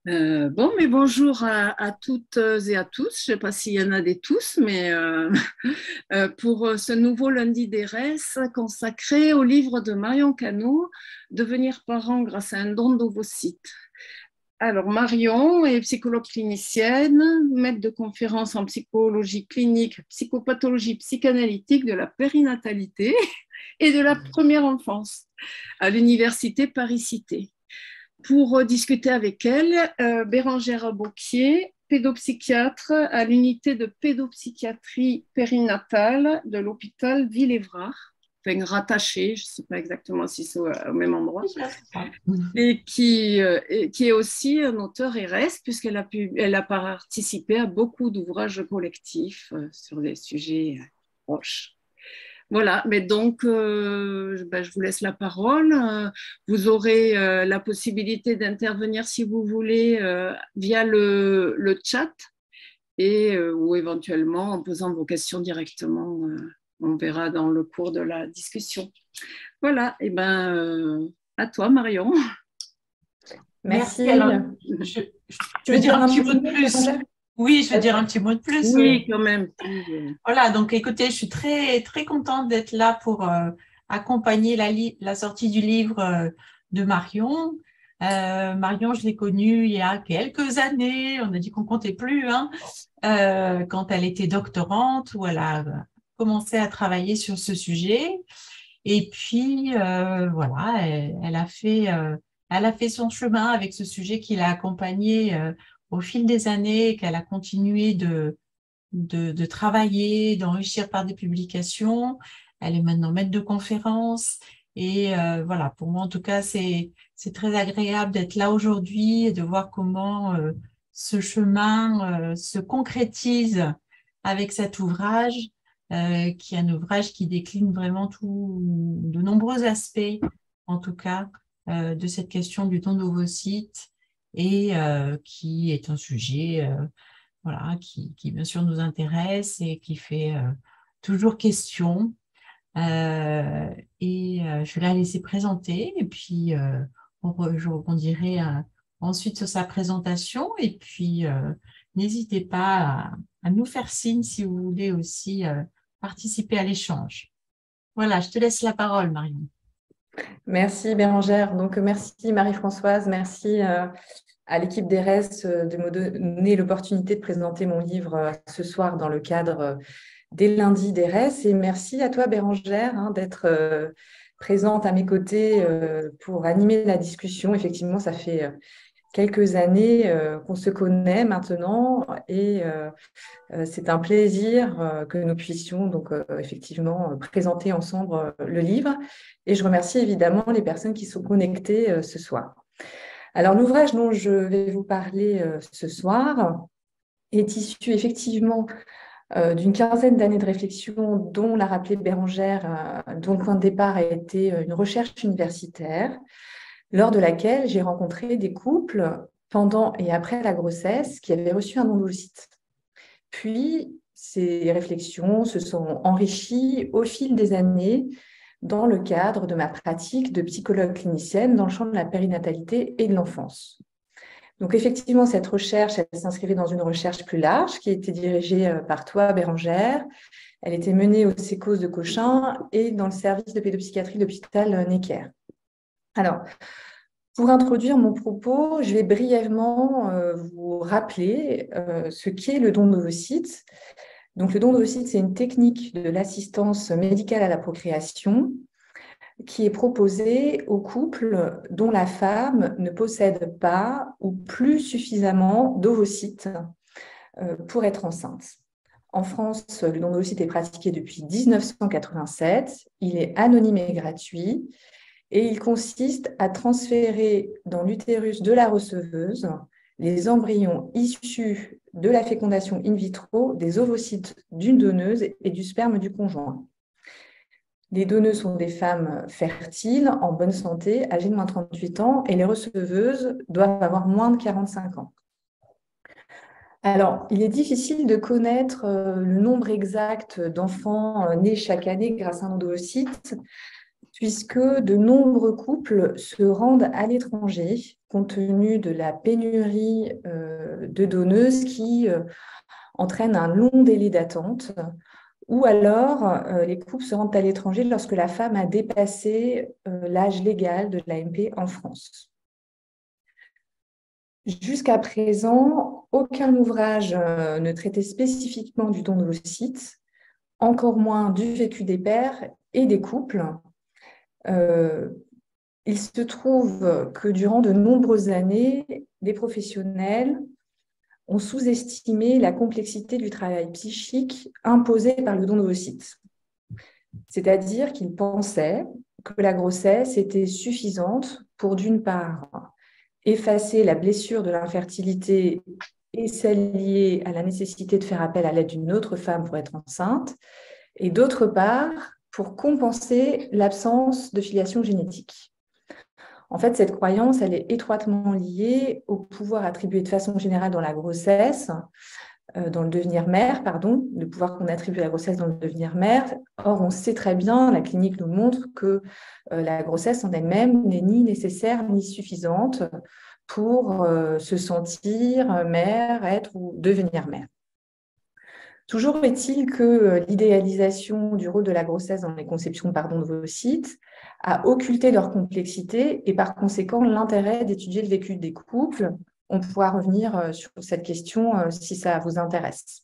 Bon, mais bonjour à toutes et à tous. Je ne sais pas s'il y en a des tous, mais pour ce nouveau lundi des res consacré au livre de Marion Cano, Devenir parent grâce à un don d'ovocytes. Alors, Marion est psychologue clinicienne, maître de conférences en psychologie clinique, psychopathologie psychanalytique de la périnatalité et de la première enfance à l'université Paris-Cité. Pour discuter avec elle, Bérangère Bocquier, pédopsychiatre à l'unité de pédopsychiatrie périnatale de l'hôpital Ville-Évrard, enfin rattachée, je ne sais pas exactement si c'est au même endroit, et qui est aussi un auteur RS, puisqu'elle a participé à beaucoup d'ouvrages collectifs sur des sujets proches. Voilà, mais donc je vous laisse la parole. Vous aurez la possibilité d'intervenir si vous voulez via le chat et ou éventuellement en posant vos questions directement. On verra dans le cours de la discussion. Voilà, et à toi Marion. Merci. Alors, je veux dire un petit mot de plus. Oui, je veux dire un petit mot de plus. Oui, quand même. Voilà, donc écoutez, je suis très, très contente d'être là pour accompagner la sortie du livre de Marion. Marion, je l'ai connue il y a quelques années, on a dit qu'on comptait plus, hein, quand elle était doctorante, où elle a commencé à travailler sur ce sujet. Et puis, voilà, elle a fait son chemin avec ce sujet qui l'a accompagnée au fil des années, qu'elle a continué de travailler, d'enrichir par des publications. Elle est maintenant maître de conférences. Et voilà, pour moi, en tout cas, c'est très agréable d'être là aujourd'hui et de voir comment ce chemin se concrétise avec cet ouvrage, qui est un ouvrage qui décline vraiment de nombreux aspects, en tout cas, de cette question du don d'ovocytes et qui est un sujet voilà, qui bien sûr nous intéresse et qui fait toujours question. Je vais la laisser présenter et puis je rebondirai ensuite sur sa présentation. Et puis, n'hésitez pas à nous faire signe si vous voulez aussi participer à l'échange. Voilà, je te laisse la parole, Marion. Merci Bérangère. Donc, merci Marie-Françoise, merci à l'équipe d'ERES de me donner l'opportunité de présenter mon livre ce soir dans le cadre des lundis d'ERES. Et merci à toi Bérangère d'être présente à mes côtés pour animer la discussion. Effectivement, ça fait quelques années qu'on se connaît maintenant et c'est un plaisir que nous puissions donc effectivement présenter ensemble le livre. Et je remercie évidemment les personnes qui sont connectées ce soir. Alors, l'ouvrage dont je vais vous parler ce soir est issu effectivement d'une quinzaine d'années de réflexion, dont l'a rappelé Bérangère, dont le point de départ a été une recherche universitaire, lors de laquelle j'ai rencontré des couples pendant et après la grossesse qui avaient reçu un don d'ovocytes. Puis, ces réflexions se sont enrichies au fil des années dans le cadre de ma pratique de psychologue clinicienne dans le champ de la périnatalité et de l'enfance. Donc effectivement, cette recherche, elle s'inscrivait dans une recherche plus large qui était dirigée par toi, Bérangère. Elle était menée au Sécos de Cochin et dans le service de pédopsychiatrie de l'hôpital Necker. Alors, pour introduire mon propos, je vais brièvement vous rappeler ce qu'est le don d'ovocytes. Donc, le don d'ovocytes, c'est une technique de l'assistance médicale à la procréation qui est proposée aux couples dont la femme ne possède pas ou plus suffisamment d'ovocytes pour être enceinte. En France, le don d'ovocytes est pratiqué depuis 1987. Il est anonyme et gratuit et il consiste à transférer dans l'utérus de la receveuse les embryons issus de la fécondation in vitro des ovocytes d'une donneuse et du sperme du conjoint. Les donneuses sont des femmes fertiles, en bonne santé, âgées de moins de 38 ans, et les receveuses doivent avoir moins de 45 ans. Alors, il est difficile de connaître le nombre exact d'enfants nés chaque année grâce à un don d'ovocytes. puisque de nombreux couples se rendent à l'étranger compte tenu de la pénurie de donneuses qui entraîne un long délai d'attente, ou alors les couples se rendent à l'étranger lorsque la femme a dépassé l'âge légal de l'AMP en France. Jusqu'à présent, aucun ouvrage ne traitait spécifiquement du don d'ovocytes, encore moins du vécu des pères et des couples. Il se trouve que durant de nombreuses années, les professionnels ont sous-estimé la complexité du travail psychique imposé par le don d'ovocytes. C'est-à-dire qu'ils pensaient que la grossesse était suffisante pour, d'une part, effacer la blessure de l'infertilité et celle liée à la nécessité de faire appel à l'aide d'une autre femme pour être enceinte, et d'autre part, pour compenser l'absence de filiation génétique. En fait, cette croyance, elle est étroitement liée au pouvoir attribué de façon générale dans la grossesse, dans le devenir mère, pardon, le pouvoir qu'on attribue à la grossesse dans le devenir mère. Or, on sait très bien, la clinique nous montre que la grossesse en elle-même n'est ni nécessaire ni suffisante pour se sentir mère, être ou devenir mère. Toujours est-il que l'idéalisation du rôle de la grossesse dans les conceptions d'ovocytes a occulté leur complexité et par conséquent l'intérêt d'étudier le vécu des couples. On pourra revenir sur cette question si ça vous intéresse.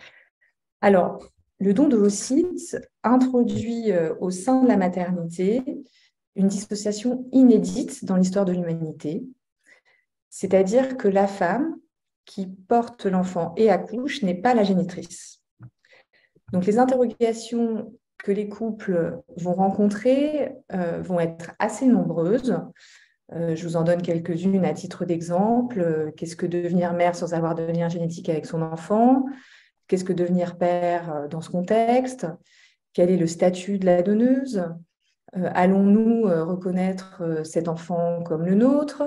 Alors, le don d'ovocytes introduit au sein de la maternité une dissociation inédite dans l'histoire de l'humanité, c'est-à-dire que la femme qui porte l'enfant et accouche n'est pas la génitrice. Donc, les interrogations que les couples vont rencontrer vont être assez nombreuses. Je vous en donne quelques-unes à titre d'exemple. Qu'est-ce que devenir mère sans avoir de lien génétique avec son enfant? Qu'est-ce que devenir père dans ce contexte? Quel est le statut de la donneuse? Allons-nous reconnaître cet enfant comme le nôtre?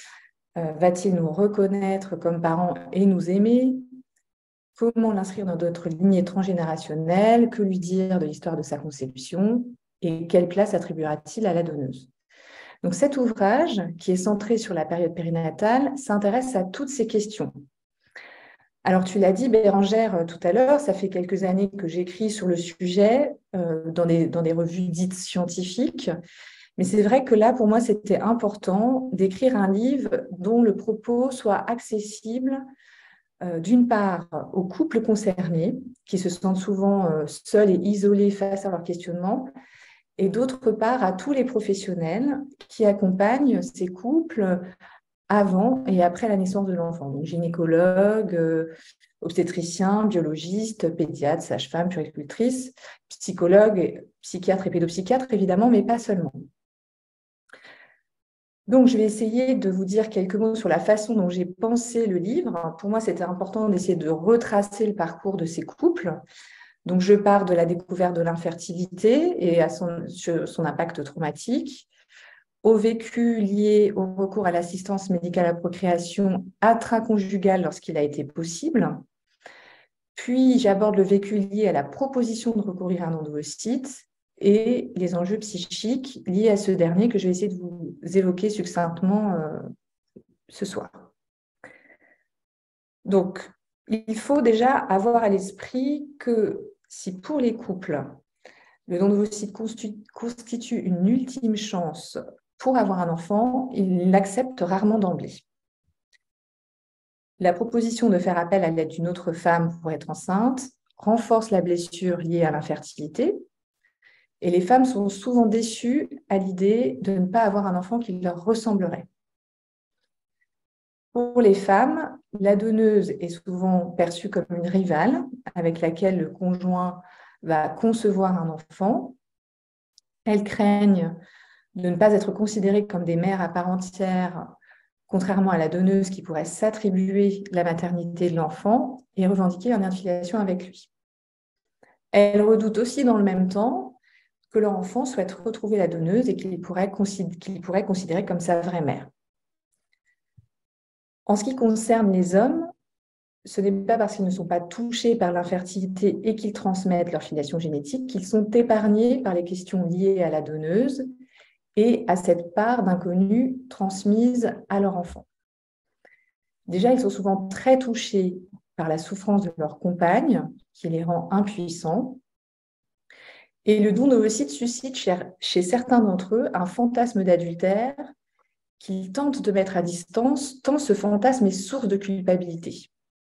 Va-t-il nous reconnaître comme parents et nous aimer? Comment l'inscrire dans notre lignée transgénérationnelle? Que lui dire de l'histoire de sa conception? Et quelle place attribuera-t-il à la donneuse? Donc cet ouvrage, qui est centré sur la période périnatale, s'intéresse à toutes ces questions. Alors tu l'as dit, Bérangère, tout à l'heure, ça fait quelques années que j'écris sur le sujet dans des revues dites scientifiques. Mais c'est vrai que là, pour moi, c'était important d'écrire un livre dont le propos soit accessible, d'une part, aux couples concernés, qui se sentent souvent seuls et isolés face à leurs questionnements, et d'autre part, à tous les professionnels qui accompagnent ces couples avant et après la naissance de l'enfant. Donc, gynécologues, obstétriciens, biologistes, pédiatres, sages-femmes, puéricultrices, psychologues, psychiatres et pédopsychiatres, évidemment, mais pas seulement. Donc, je vais essayer de vous dire quelques mots sur la façon dont j'ai pensé le livre. Pour moi, c'était important d'essayer de retracer le parcours de ces couples. Donc, je pars de la découverte de l'infertilité et à son impact traumatique, au vécu lié au recours à l'assistance médicale à la procréation intraconjugale lorsqu'il a été possible. Puis, j'aborde le vécu lié à la proposition de recourir à un don d'ovocytes et les enjeux psychiques liés à ce dernier que je vais essayer de vous évoquer succinctement ce soir. Donc, il faut déjà avoir à l'esprit que si pour les couples, le don d'ovocytes constitue une ultime chance pour avoir un enfant, ils l'acceptent rarement d'emblée. La proposition de faire appel à l'aide d'une autre femme pour être enceinte renforce la blessure liée à l'infertilité et les femmes sont souvent déçues à l'idée de ne pas avoir un enfant qui leur ressemblerait. Pour les femmes, la donneuse est souvent perçue comme une rivale avec laquelle le conjoint va concevoir un enfant. Elles craignent de ne pas être considérées comme des mères à part entière, contrairement à la donneuse qui pourrait s'attribuer la maternité de l'enfant et revendiquer une affiliation avec lui. Elles redoutent aussi dans le même temps que leur enfant souhaite retrouver la donneuse et qu'il pourrait considérer comme sa vraie mère. En ce qui concerne les hommes, ce n'est pas parce qu'ils ne sont pas touchés par l'infertilité et qu'ils transmettent leur filiation génétique qu'ils sont épargnés par les questions liées à la donneuse et à cette part d'inconnu transmise à leur enfant. Déjà, ils sont souvent très touchés par la souffrance de leur compagne, qui les rend impuissants. Et le don d'ovocytes suscite chez certains d'entre eux un fantasme d'adultère qu'ils tentent de mettre à distance, tant ce fantasme est source de culpabilité.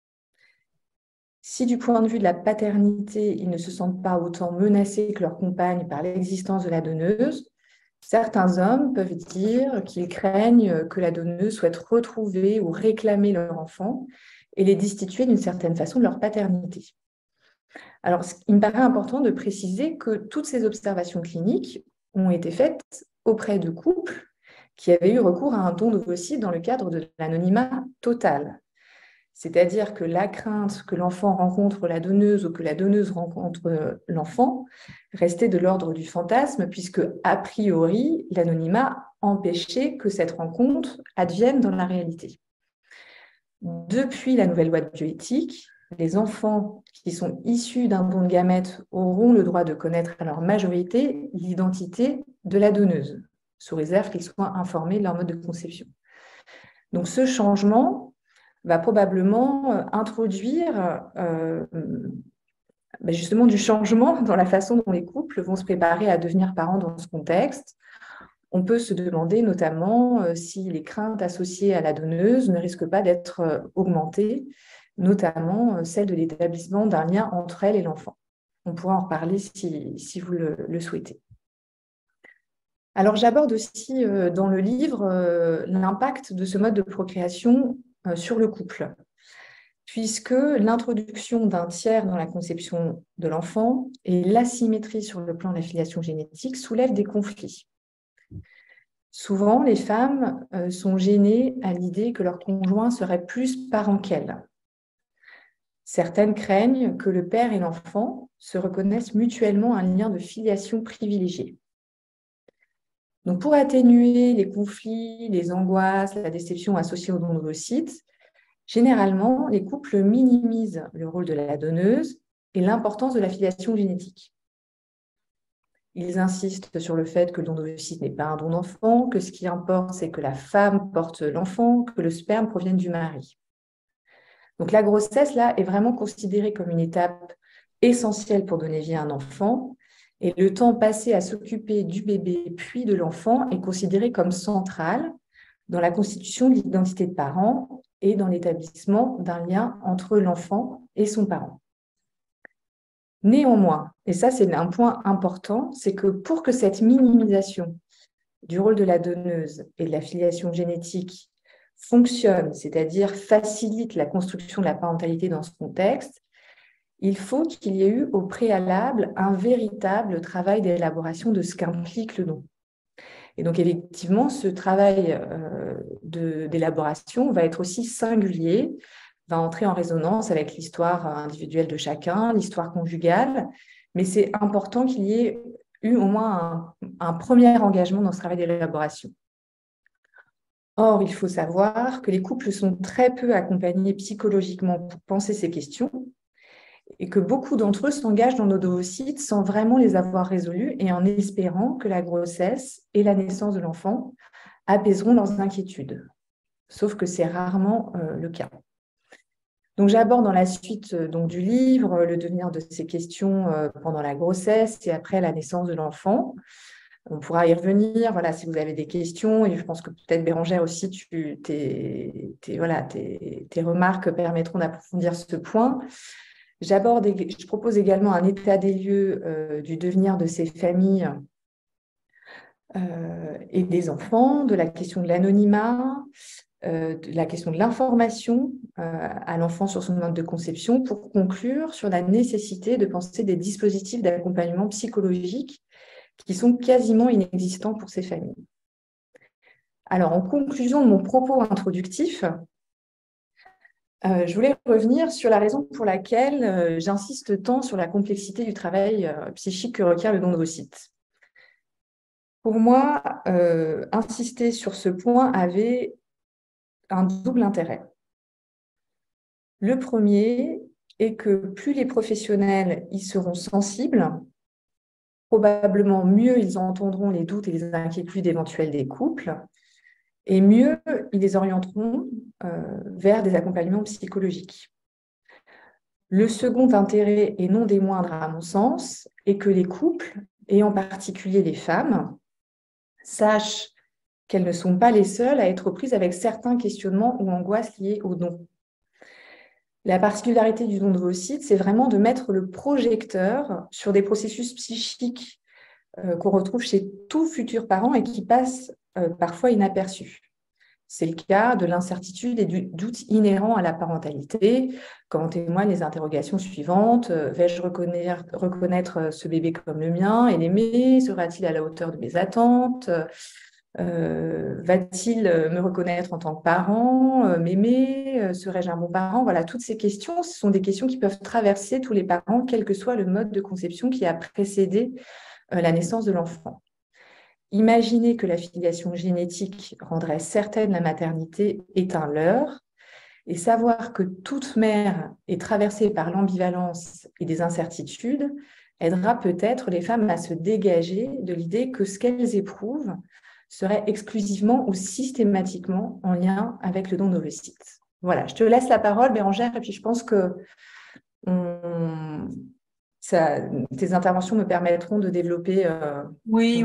Si du point de vue de la paternité, ils ne se sentent pas autant menacés que leur compagne par l'existence de la donneuse, certains hommes peuvent dire qu'ils craignent que la donneuse souhaite retrouver ou réclamer leur enfant et les destituer d'une certaine façon de leur paternité. Alors, il me paraît important de préciser que toutes ces observations cliniques ont été faites auprès de couples qui avaient eu recours à un don d'ovocytes dans le cadre de l'anonymat total. C'est-à-dire que la crainte que l'enfant rencontre la donneuse ou que la donneuse rencontre l'enfant restait de l'ordre du fantasme, puisque, a priori, l'anonymat empêchait que cette rencontre advienne dans la réalité. Depuis la nouvelle loi de bioéthique, les enfants qui sont issus d'un don de gamètes auront le droit de connaître à leur majorité l'identité de la donneuse, sous réserve qu'ils soient informés de leur mode de conception. Donc ce changement va probablement introduire justement du changement dans la façon dont les couples vont se préparer à devenir parents dans ce contexte. On peut se demander notamment si les craintes associées à la donneuse ne risquent pas d'être augmentées, notamment celle de l'établissement d'un lien entre elle et l'enfant. On pourra en reparler si vous le souhaitez. Alors, j'aborde aussi dans le livre l'impact de ce mode de procréation sur le couple, puisque l'introduction d'un tiers dans la conception de l'enfant et l'asymétrie sur le plan de la filiation génétique soulèvent des conflits. Souvent, les femmes sont gênées à l'idée que leur conjoint serait plus parent qu'elles. Certaines craignent que le père et l'enfant se reconnaissent mutuellement un lien de filiation privilégié. Donc, pour atténuer les conflits, les angoisses, la déception associée au don d'ovocytes, généralement, les couples minimisent le rôle de la donneuse et l'importance de la filiation génétique. Ils insistent sur le fait que le don d'ovocytes n'est pas un don d'enfant, que ce qui importe, c'est que la femme porte l'enfant, que le sperme provienne du mari. Donc, la grossesse, là, est vraiment considérée comme une étape essentielle pour donner vie à un enfant. Et le temps passé à s'occuper du bébé puis de l'enfant est considéré comme central dans la constitution de l'identité de parent et dans l'établissement d'un lien entre l'enfant et son parent. Néanmoins, et ça c'est un point important, c'est que pour que cette minimisation du rôle de la donneuse et de la filiation génétique fonctionne, c'est-à-dire facilite la construction de la parentalité dans ce contexte, il faut qu'il y ait eu au préalable un véritable travail d'élaboration de ce qu'implique le don. Et donc, effectivement, ce travail d'élaboration va être aussi singulier, va entrer en résonance avec l'histoire individuelle de chacun, l'histoire conjugale, mais c'est important qu'il y ait eu au moins un premier engagement dans ce travail d'élaboration. Or, il faut savoir que les couples sont très peu accompagnés psychologiquement pour penser ces questions, et que beaucoup d'entre eux s'engagent dans nos ovocytes sans vraiment les avoir résolus et en espérant que la grossesse et la naissance de l'enfant apaiseront leurs inquiétudes. Sauf que c'est rarement le cas. Donc, j'aborde dans la suite du livre le devenir de ces questions pendant la grossesse et après la naissance de l'enfant. On pourra y revenir, voilà, si vous avez des questions. Et je pense que peut-être, Bérangère, aussi, tes remarques permettront d'approfondir ce point. Je propose également un état des lieux du devenir de ces familles et des enfants, de la question de l'anonymat, de la question de l'information à l'enfant sur son mode de conception, pour conclure sur la nécessité de penser des dispositifs d'accompagnement psychologique qui sont quasiment inexistants pour ces familles. Alors, en conclusion de mon propos introductif, je voulais revenir sur la raison pour laquelle j'insiste tant sur la complexité du travail psychique que requiert le don d'ovocytes. Pour moi, insister sur ce point avait un double intérêt. Le premier est que plus les professionnels y seront sensibles, probablement mieux ils entendront les doutes et les inquiétudes éventuelles des couples, et mieux ils les orienteront vers des accompagnements psychologiques. Le second intérêt, et non des moindres à mon sens, est que les couples, et en particulier les femmes, sachent qu'elles ne sont pas les seules à être prises avec certains questionnements ou angoisses liés au don. La particularité du don d'ovocytes, c'est vraiment de mettre le projecteur sur des processus psychiques qu'on retrouve chez tout futur parent et qui passent parfois inaperçus. C'est le cas de l'incertitude et du doute inhérent à la parentalité, quand en témoignent les interrogations suivantes. Vais-je reconnaître ce bébé comme le mien et l'aimer? Sera-t-il à la hauteur de mes attentes? Va-t-il me reconnaître en tant que parent, m'aimer? Serais-je un bon parent? Voilà, toutes ces questions, ce sont des questions qui peuvent traverser tous les parents, quel que soit le mode de conception qui a précédé la naissance de l'enfant. Imaginer que la filiation génétique rendrait certaine la maternité est un leurre, et savoir que toute mère est traversée par l'ambivalence et des incertitudes aidera peut-être les femmes à se dégager de l'idée que ce qu'elles éprouvent serait exclusivement ou systématiquement en lien avec le don d'ovocytes. Voilà, je te laisse la parole, Bérangère, et puis je pense que tes interventions me permettront de développer. Oui.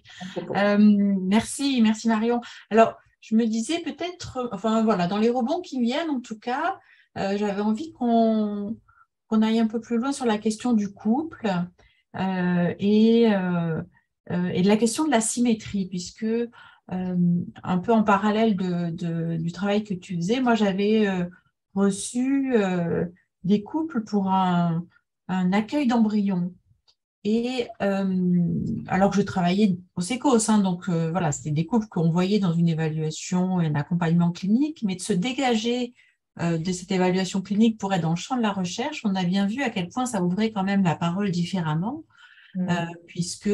Merci Marion. Alors, je me disais peut-être, enfin voilà, dans les rebonds qui viennent, en tout cas, j'avais envie qu'on aille un peu plus loin sur la question du couple et de la question de la symétrie, puisque un peu en parallèle du travail que tu faisais, moi j'avais reçu des couples pour un accueil d'embryons. Et alors que je travaillais au SECOS, donc voilà, c'était des couples qu'on voyait dans une évaluation et un accompagnement clinique, mais de se dégager de cette évaluation clinique pour être dans le champ de la recherche, on a bien vu à quel point ça ouvrait quand même la parole différemment, puisque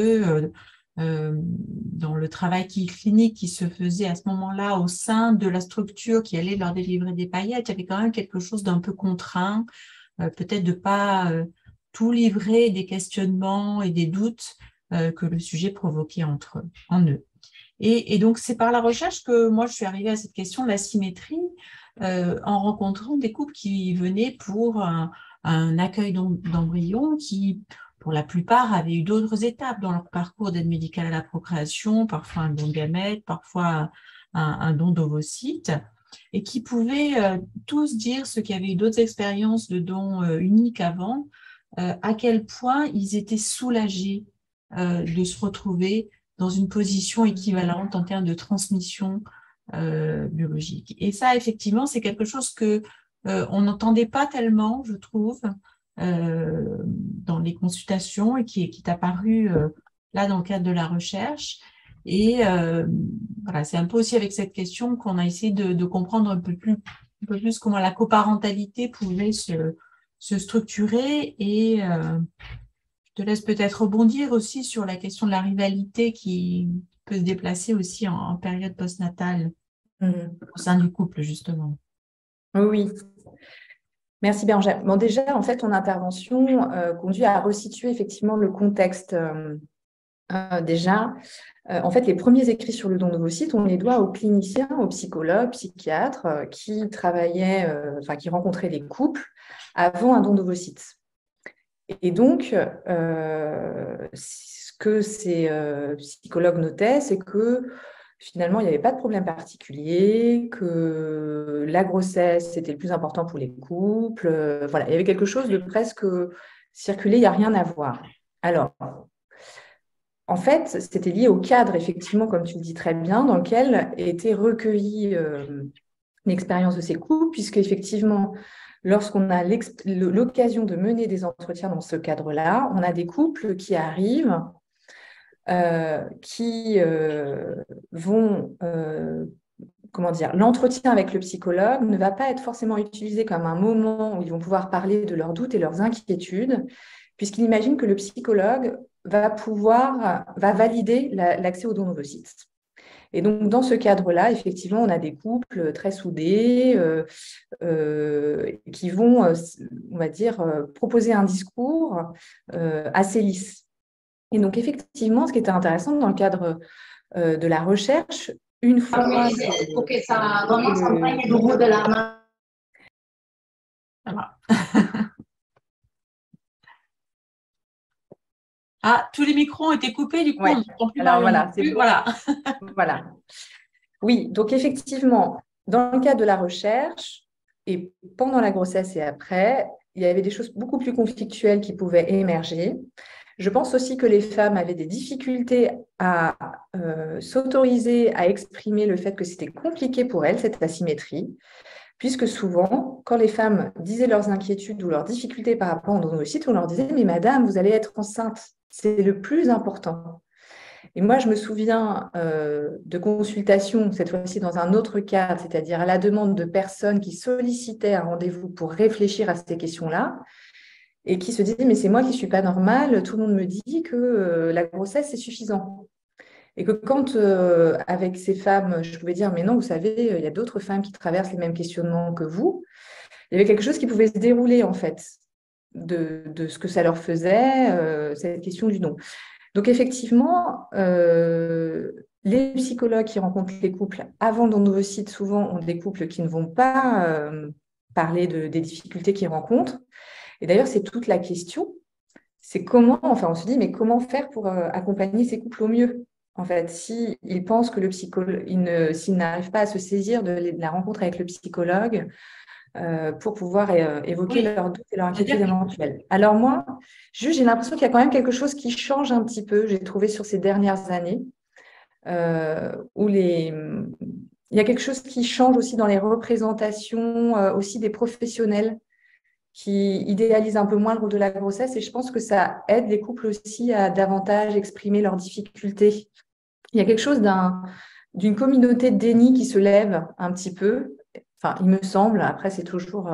dans le travail clinique qui se faisait à ce moment-là au sein de la structure qui allait leur délivrer des paillettes, il y avait quand même quelque chose d'un peu contraint, peut-être de pas tout livrer des questionnements et des doutes que le sujet provoquait en eux. Et donc, c'est par la recherche que moi, je suis arrivée à cette question de la symétrie en rencontrant des couples qui venaient pour un accueil d'embryons qui, pour la plupart, avaient eu d'autres étapes dans leur parcours d'aide médicale à la procréation, parfois un don de gamètes, parfois un don d'ovocytes, et qui pouvaient tous dire, ceux qui avaient eu d'autres expériences de dons uniques avant, à quel point ils étaient soulagés de se retrouver dans une position équivalente en termes de transmission biologique. Et ça, effectivement, c'est quelque chose que on n'entendait pas tellement, je trouve, dans les consultations et qui est apparu là dans le cadre de la recherche. Et voilà, c'est un peu aussi avec cette question qu'on a essayé de comprendre un peu plus comment la coparentalité pouvait se structurer. Et je te laisse peut-être rebondir aussi sur la question de la rivalité qui peut se déplacer aussi en période postnatale au sein du couple, justement. Oui. Merci Bérangère. Bon, déjà, en fait, ton intervention conduit à resituer effectivement le contexte. En fait, les premiers écrits sur le don d'ovocytes, on les doit aux cliniciens, aux psychologues, psychiatres qui travaillaient, qui rencontraient les couples avant un don d'ovocytes. Et donc, ce que ces psychologues notaient, c'est que finalement, il n'y avait pas de problème particulier, que la grossesse, c'était le plus important pour les couples. Voilà, il y avait quelque chose de presque circulé, il n'y a rien à voir. Alors, en fait, c'était lié au cadre, effectivement, comme tu le dis très bien, dans lequel était recueillie l'expérience de ces couples, puisque effectivement, lorsqu'on a l'occasion de mener des entretiens dans ce cadre-là, on a des couples qui arrivent, qui vont, l'entretien avec le psychologue ne va pas être forcément utilisé comme un moment où ils vont pouvoir parler de leurs doutes et leurs inquiétudes, puisqu'ils imaginent que le psychologue va valider l'accès aux dons d'ovocytes. Et donc, dans ce cadre-là, effectivement, on a des couples très soudés qui vont, on va dire, proposer un discours assez lisse. Et donc, effectivement, ce qui était intéressant dans le cadre de la recherche, une fois que ça vraiment s'emprunte au bout de la main. Voilà. Ah, tous les micros ont été coupés, du coup, ouais. on n'entend plus. Alors voilà, c'est voilà. Voilà. Oui, donc effectivement, dans le cadre de la recherche, et pendant la grossesse et après, il y avait des choses beaucoup plus conflictuelles qui pouvaient émerger. Je pense aussi que les femmes avaient des difficultés à s'autoriser à exprimer le fait que c'était compliqué pour elles, cette asymétrie, puisque souvent, quand les femmes disaient leurs inquiétudes ou leurs difficultés par rapport aux endométriose, on leur disait « Mais madame, vous allez être enceinte, c'est le plus important ». Et moi, je me souviens de consultations, cette fois-ci dans un autre cadre, c'est-à-dire à la demande de personnes qui sollicitaient un rendez-vous pour réfléchir à ces questions-là et qui se disaient « Mais c'est moi qui ne suis pas normale, tout le monde me dit que la grossesse, c'est suffisant ». Et que quand, avec ces femmes, je pouvais dire « Mais non, vous savez, il y a d'autres femmes qui traversent les mêmes questionnements que vous », il y avait quelque chose qui pouvait se dérouler, en fait, de ce que ça leur faisait, cette question du non. Donc, effectivement, les psychologues qui rencontrent les couples avant l'endométriose, souvent, ont des couples qui ne vont pas parler des difficultés qu'ils rencontrent. Et d'ailleurs, c'est toute la question. C'est comment, enfin, on se dit, mais comment faire pour accompagner ces couples au mieux? En fait, s'ils pensent que le psychologue, s'ils n'arrivent pas à se saisir de la rencontre avec le psychologue, pour pouvoir évoquer leurs doutes et leurs inquiétudes éventuelles. Alors moi, j'ai l'impression qu'il y a quand même quelque chose qui change un petit peu, j'ai trouvé sur ces dernières années, où il y a quelque chose qui change aussi dans les représentations, aussi des professionnels qui idéalisent un peu moins le rôle de la grossesse, et je pense que ça aide les couples aussi à davantage exprimer leurs difficultés. Il y a quelque chose d'une communauté de déni qui se lève un petit peu. Enfin, il me semble, après c'est toujours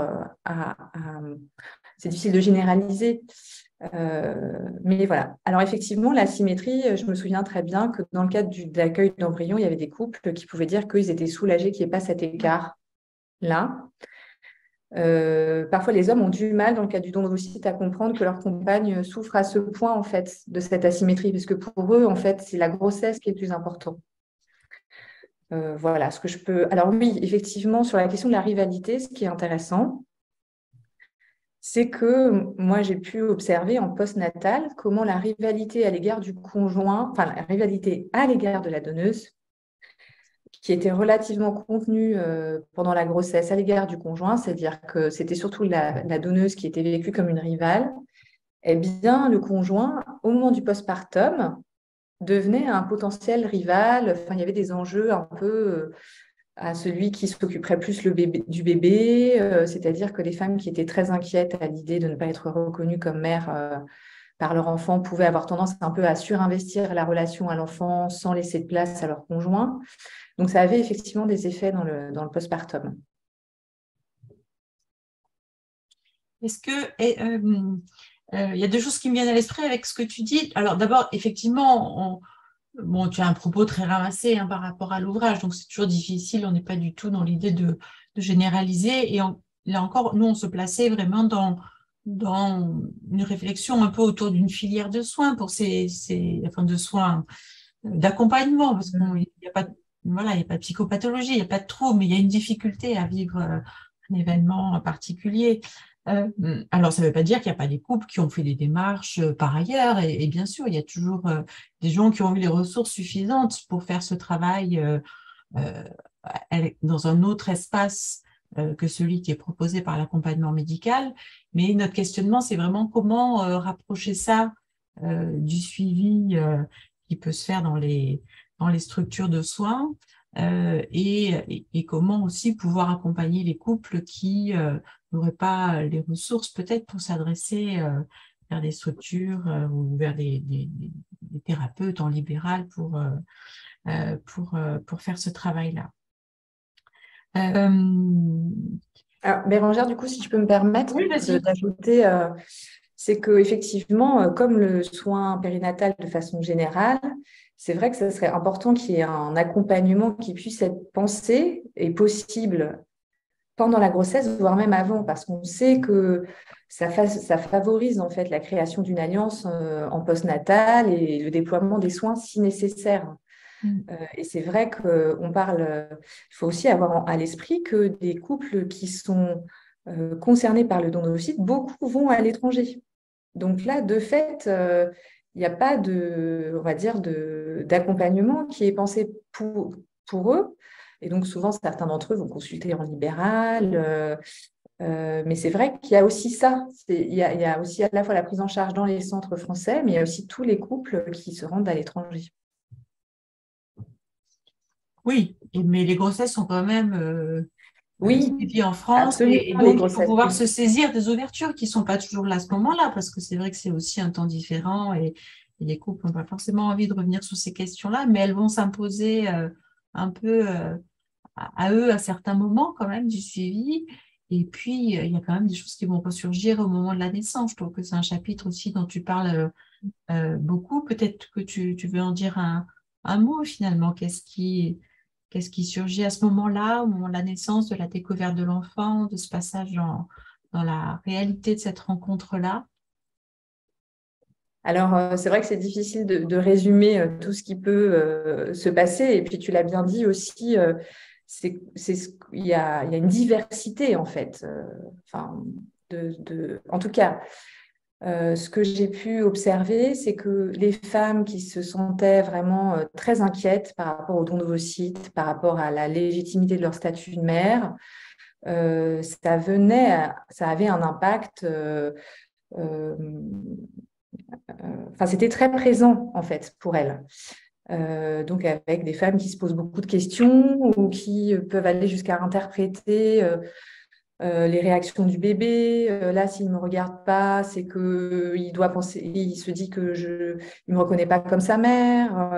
c'est difficile de généraliser, mais voilà. Alors effectivement, la symétrie, je me souviens très bien que dans le cadre de l'accueil d'embryons, il y avait des couples qui pouvaient dire qu'ils étaient soulagés qu'il n'y ait pas cet écart-là. Parfois, les hommes ont du mal, dans le cas du don d'ovocytes, à comprendre que leur compagne souffre à ce point en fait de cette asymétrie, parce que pour eux, en fait, c'est la grossesse qui est le plus important. Voilà ce que je peux. Alors oui, effectivement, sur la question de la rivalité, ce qui est intéressant, c'est que moi, j'ai pu observer en postnatal comment la rivalité à l'égard du conjoint, enfin la rivalité à l'égard de la donneuse, qui était relativement contenue pendant la grossesse à l'égard du conjoint, c'est-à-dire que c'était surtout la donneuse qui était vécue comme une rivale, eh bien, le conjoint, au moment du postpartum, devenait un potentiel rival. Enfin, il y avait des enjeux un peu à celui qui s'occuperait plus du bébé, c'est-à-dire que les femmes qui étaient très inquiètes à l'idée de ne pas être reconnues comme mères par leur enfant pouvaient avoir tendance un peu à surinvestir la relation à l'enfant sans laisser de place à leur conjoint. Donc, ça avait effectivement des effets dans le postpartum. Est-ce que il y a deux choses qui me viennent à l'esprit avec ce que tu dis. Alors d'abord, effectivement, bon, tu as un propos très ramassé par rapport à l'ouvrage, donc c'est toujours difficile, on n'est pas du tout dans l'idée de généraliser. Et là encore, nous, on se plaçait vraiment dans une réflexion un peu autour d'une filière de soins pour enfin, de soins d'accompagnement, parce qu'il n'y a pas, voilà, il n'y a pas de psychopathologie, il n'y a pas de trouble, mais il y a une difficulté à vivre un événement particulier. Alors, ça ne veut pas dire qu'il n'y a pas des couples qui ont fait des démarches par ailleurs, et bien sûr, il y a toujours des gens qui ont eu les ressources suffisantes pour faire ce travail dans un autre espace que celui qui est proposé par l'accompagnement médical. Mais notre questionnement, c'est vraiment comment rapprocher ça du suivi qui peut se faire dans les structures de soins et comment aussi pouvoir accompagner les couples qui n'auraient pas les ressources peut-être pour s'adresser vers des structures ou vers des thérapeutes en libéral pour faire ce travail-là. Alors, Bérangère, du coup, si je peux me permettre oui, d'ajouter c'est qu'effectivement, comme le soin périnatal de façon générale, c'est vrai que ce serait important qu'il y ait un accompagnement qui puisse être pensé et possible pendant la grossesse, voire même avant, parce qu'on sait que ça favorise en fait la création d'une alliance en postnatal et le déploiement des soins si nécessaire. Et c'est vrai qu'on parle, il faut aussi avoir à l'esprit que des couples qui sont concernés par le don d'ovocytes, beaucoup vont à l'étranger. Donc là, de fait, il n'y a pas on va dire, d'accompagnement qui est pensé pour eux. Et donc, souvent, certains d'entre eux vont consulter en libéral. Mais c'est vrai qu'il y a aussi ça. Il y a aussi à la fois la prise en charge dans les centres français, mais il y a aussi tous les couples qui se rendent à l'étranger. Oui, mais les grossesses sont quand même Oui, suivies en France absolument, et les donc il faut grossesses. pouvoir Oui. se saisir des ouvertures qui ne sont pas toujours là à ce moment-là parce que c'est vrai que c'est aussi un temps différent et les couples n'ont pas forcément envie de revenir sur ces questions-là, mais elles vont s'imposer un peu à eux à certains moments quand même du suivi. Et puis, il y a quand même des choses qui vont ressurgir au moment de la naissance. Je trouve que c'est un chapitre aussi dont tu parles beaucoup. Peut-être que tu veux en dire un mot finalement. Qu'est-ce qui surgit à ce moment-là, au moment de la naissance, de la découverte de l'enfant, de ce passage dans la réalité de cette rencontre-là? Alors, c'est vrai que c'est difficile de résumer tout ce qui peut se passer. Et puis, tu l'as bien dit aussi, il y a une diversité, en fait. Enfin, en tout cas, ce que j'ai pu observer, c'est que les femmes qui se sentaient vraiment très inquiètes par rapport au don d'ovocytes, par rapport à la légitimité de leur statut de mère, ça avait un impact. Euh, Enfin, c'était très présent en fait pour elles. Donc avec des femmes qui se posent beaucoup de questions ou qui peuvent aller jusqu'à interpréter les réactions du bébé. Là, s'il ne me regarde pas, c'est que il doit penser, il se dit que il me reconnaît pas comme sa mère.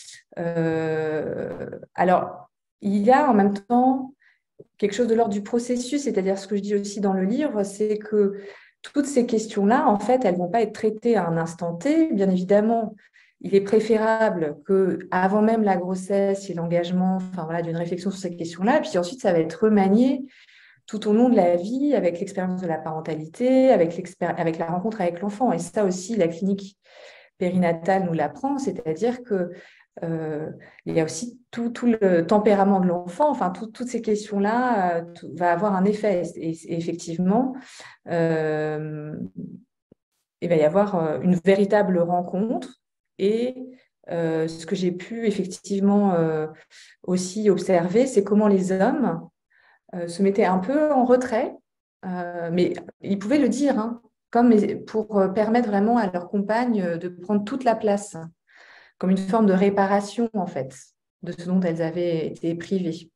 Alors, il y a en même temps quelque chose de l'ordre du processus, c'est-à-dire ce que je dis aussi dans le livre, c'est que toutes ces questions-là, en fait, elles ne vont pas être traitées à un instant T. Bien évidemment, il est préférable qu'avant même la grossesse et l'engagement, enfin, voilà, d'une réflexion sur ces questions-là, puis ensuite, ça va être remanié tout au long de la vie avec l'expérience de la parentalité, avec la rencontre avec l'enfant. Et ça aussi, la clinique périnatale nous l'apprend, c'est-à-dire que il y a aussi tout le tempérament de l'enfant, enfin, toutes ces questions-là va avoir un effet. Et effectivement, il va y avoir une véritable rencontre. Et ce que j'ai pu effectivement aussi observer, c'est comment les hommes se mettaient un peu en retrait, mais ils pouvaient le dire, hein, comme pour permettre vraiment à leur compagne de prendre toute la place, comme une forme de réparation, en fait, de ce dont elles avaient été privées.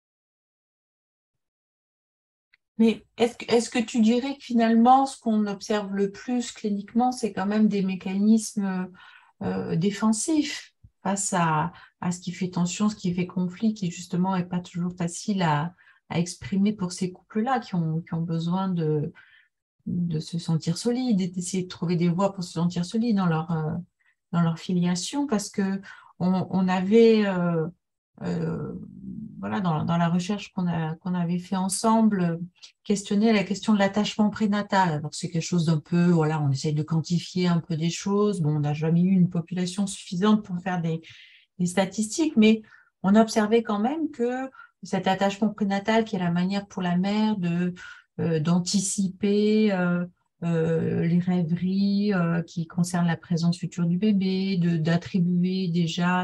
Mais est-ce que tu dirais que finalement, ce qu'on observe le plus cliniquement, c'est quand même des mécanismes défensifs face à ce qui fait tension, ce qui fait conflit, qui justement n'est pas toujours facile à exprimer pour ces couples-là qui ont besoin de se sentir solides et d'essayer de trouver des voies pour se sentir solides dans leur filiation parce que on avait euh, voilà, dans la recherche qu'on avait fait ensemble, questionner la question de l'attachement prénatal. Alors, c'est quelque chose d'un peu, voilà, on essaye de quantifier un peu des choses. Bon, on n'a jamais eu une population suffisante pour faire des statistiques, mais on a observé quand même que cet attachement prénatal, qui est la manière pour la mère d'anticiper les rêveries qui concernent la présence future du bébé, d'attribuer déjà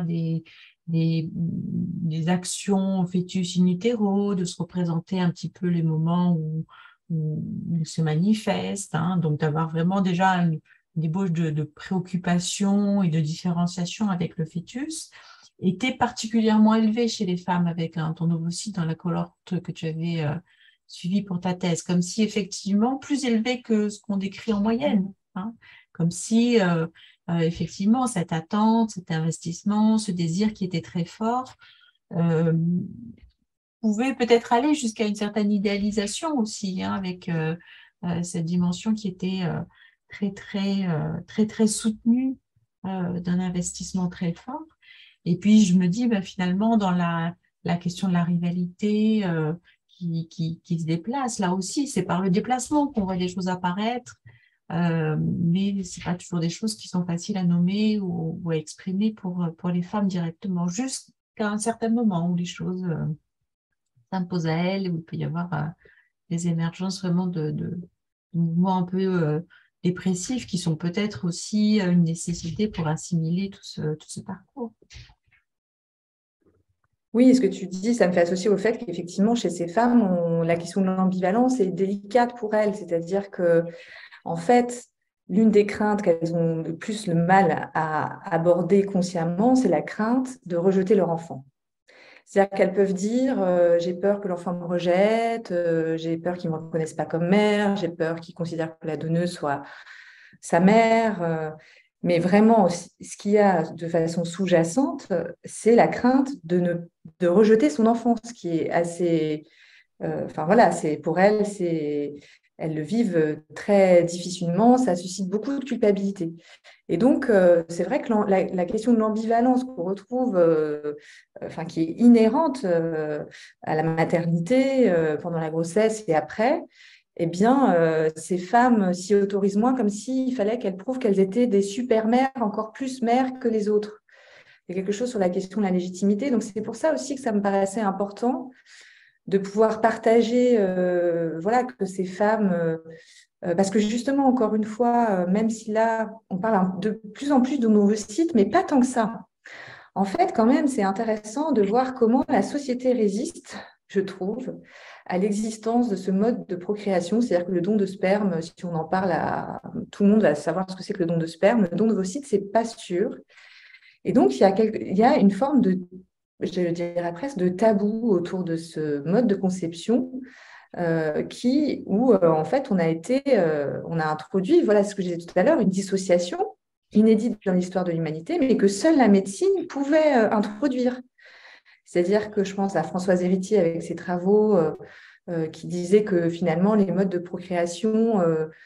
des actions au fœtus in utero, de se représenter un petit peu les moments où il se manifeste, hein, donc d'avoir vraiment déjà une ébauche de préoccupation et de différenciation avec le fœtus, était particulièrement élevée chez les femmes avec un ton ovocyte dans la cohorte que tu avais suivi pour ta thèse, comme si effectivement plus élevé que ce qu'on décrit en moyenne, hein, comme si effectivement, cette attente, cet investissement, ce désir qui était très fort, pouvait peut-être aller jusqu'à une certaine idéalisation aussi, hein, avec cette dimension qui était très soutenu, d'un investissement très fort. Et puis, je me dis, finalement, dans la question de la rivalité qui se déplace, là aussi, c'est par le déplacement qu'on voit des choses apparaître, mais ce n'est pas toujours des choses qui sont faciles à nommer ou à exprimer pour les femmes directement, jusqu'à un certain moment où les choses s'imposent à elles, où il peut y avoir des émergences vraiment de mouvements un peu dépressifs qui sont peut-être aussi une nécessité pour assimiler tout ce parcours. Oui, ce que tu dis, ça me fait associer au fait qu'effectivement, chez ces femmes, la question de l'ambivalence est délicate pour elles. C'est-à-dire que, en fait, l'une des craintes qu'elles ont le plus le mal à aborder consciemment, c'est la crainte de rejeter leur enfant. C'est-à-dire qu'elles peuvent dire j'ai peur que l'enfant me rejette, j'ai peur qu'il ne me reconnaisse pas comme mère, j'ai peur qu'il considère que la donneuse soit sa mère. Mais vraiment, ce qu'il y a de façon sous-jacente, c'est la crainte de rejeter son enfant, ce qui est assez. Enfin voilà, pour elles, elles le vivent très difficilement, ça suscite beaucoup de culpabilité. Et donc, c'est vrai que la question de l'ambivalence qu'on retrouve, qui est inhérente à la maternité, pendant la grossesse et après, eh bien, ces femmes s'y autorisent moins comme s'il fallait qu'elles prouvent qu'elles étaient des super mères, encore plus mères que les autres. Il y a quelque chose sur la question de la légitimité. Donc, c'est pour ça aussi que ça me paraissait important de pouvoir partager, que ces femmes, parce que justement, encore une fois, même si là, on parle de plus en plus d'ovocytes, mais pas tant que ça. En fait, quand même, c'est intéressant de voir comment la société résiste, je trouve, à l'existence de ce mode de procréation. C'est-à-dire que le don de sperme, si on en parle tout le monde va savoir ce que c'est que le don de sperme. Le don d'ovocytes, c'est pas sûr. Et donc, il y a une forme de, je dirais presque, de tabou autour de ce mode de conception où en fait, on a introduit, voilà ce que je disais tout à l'heure, une dissociation inédite dans l'histoire de l'humanité, mais que seule la médecine pouvait introduire. C'est-à-dire que je pense à Françoise Héritier avec ses travaux qui disait que finalement, les modes de procréation,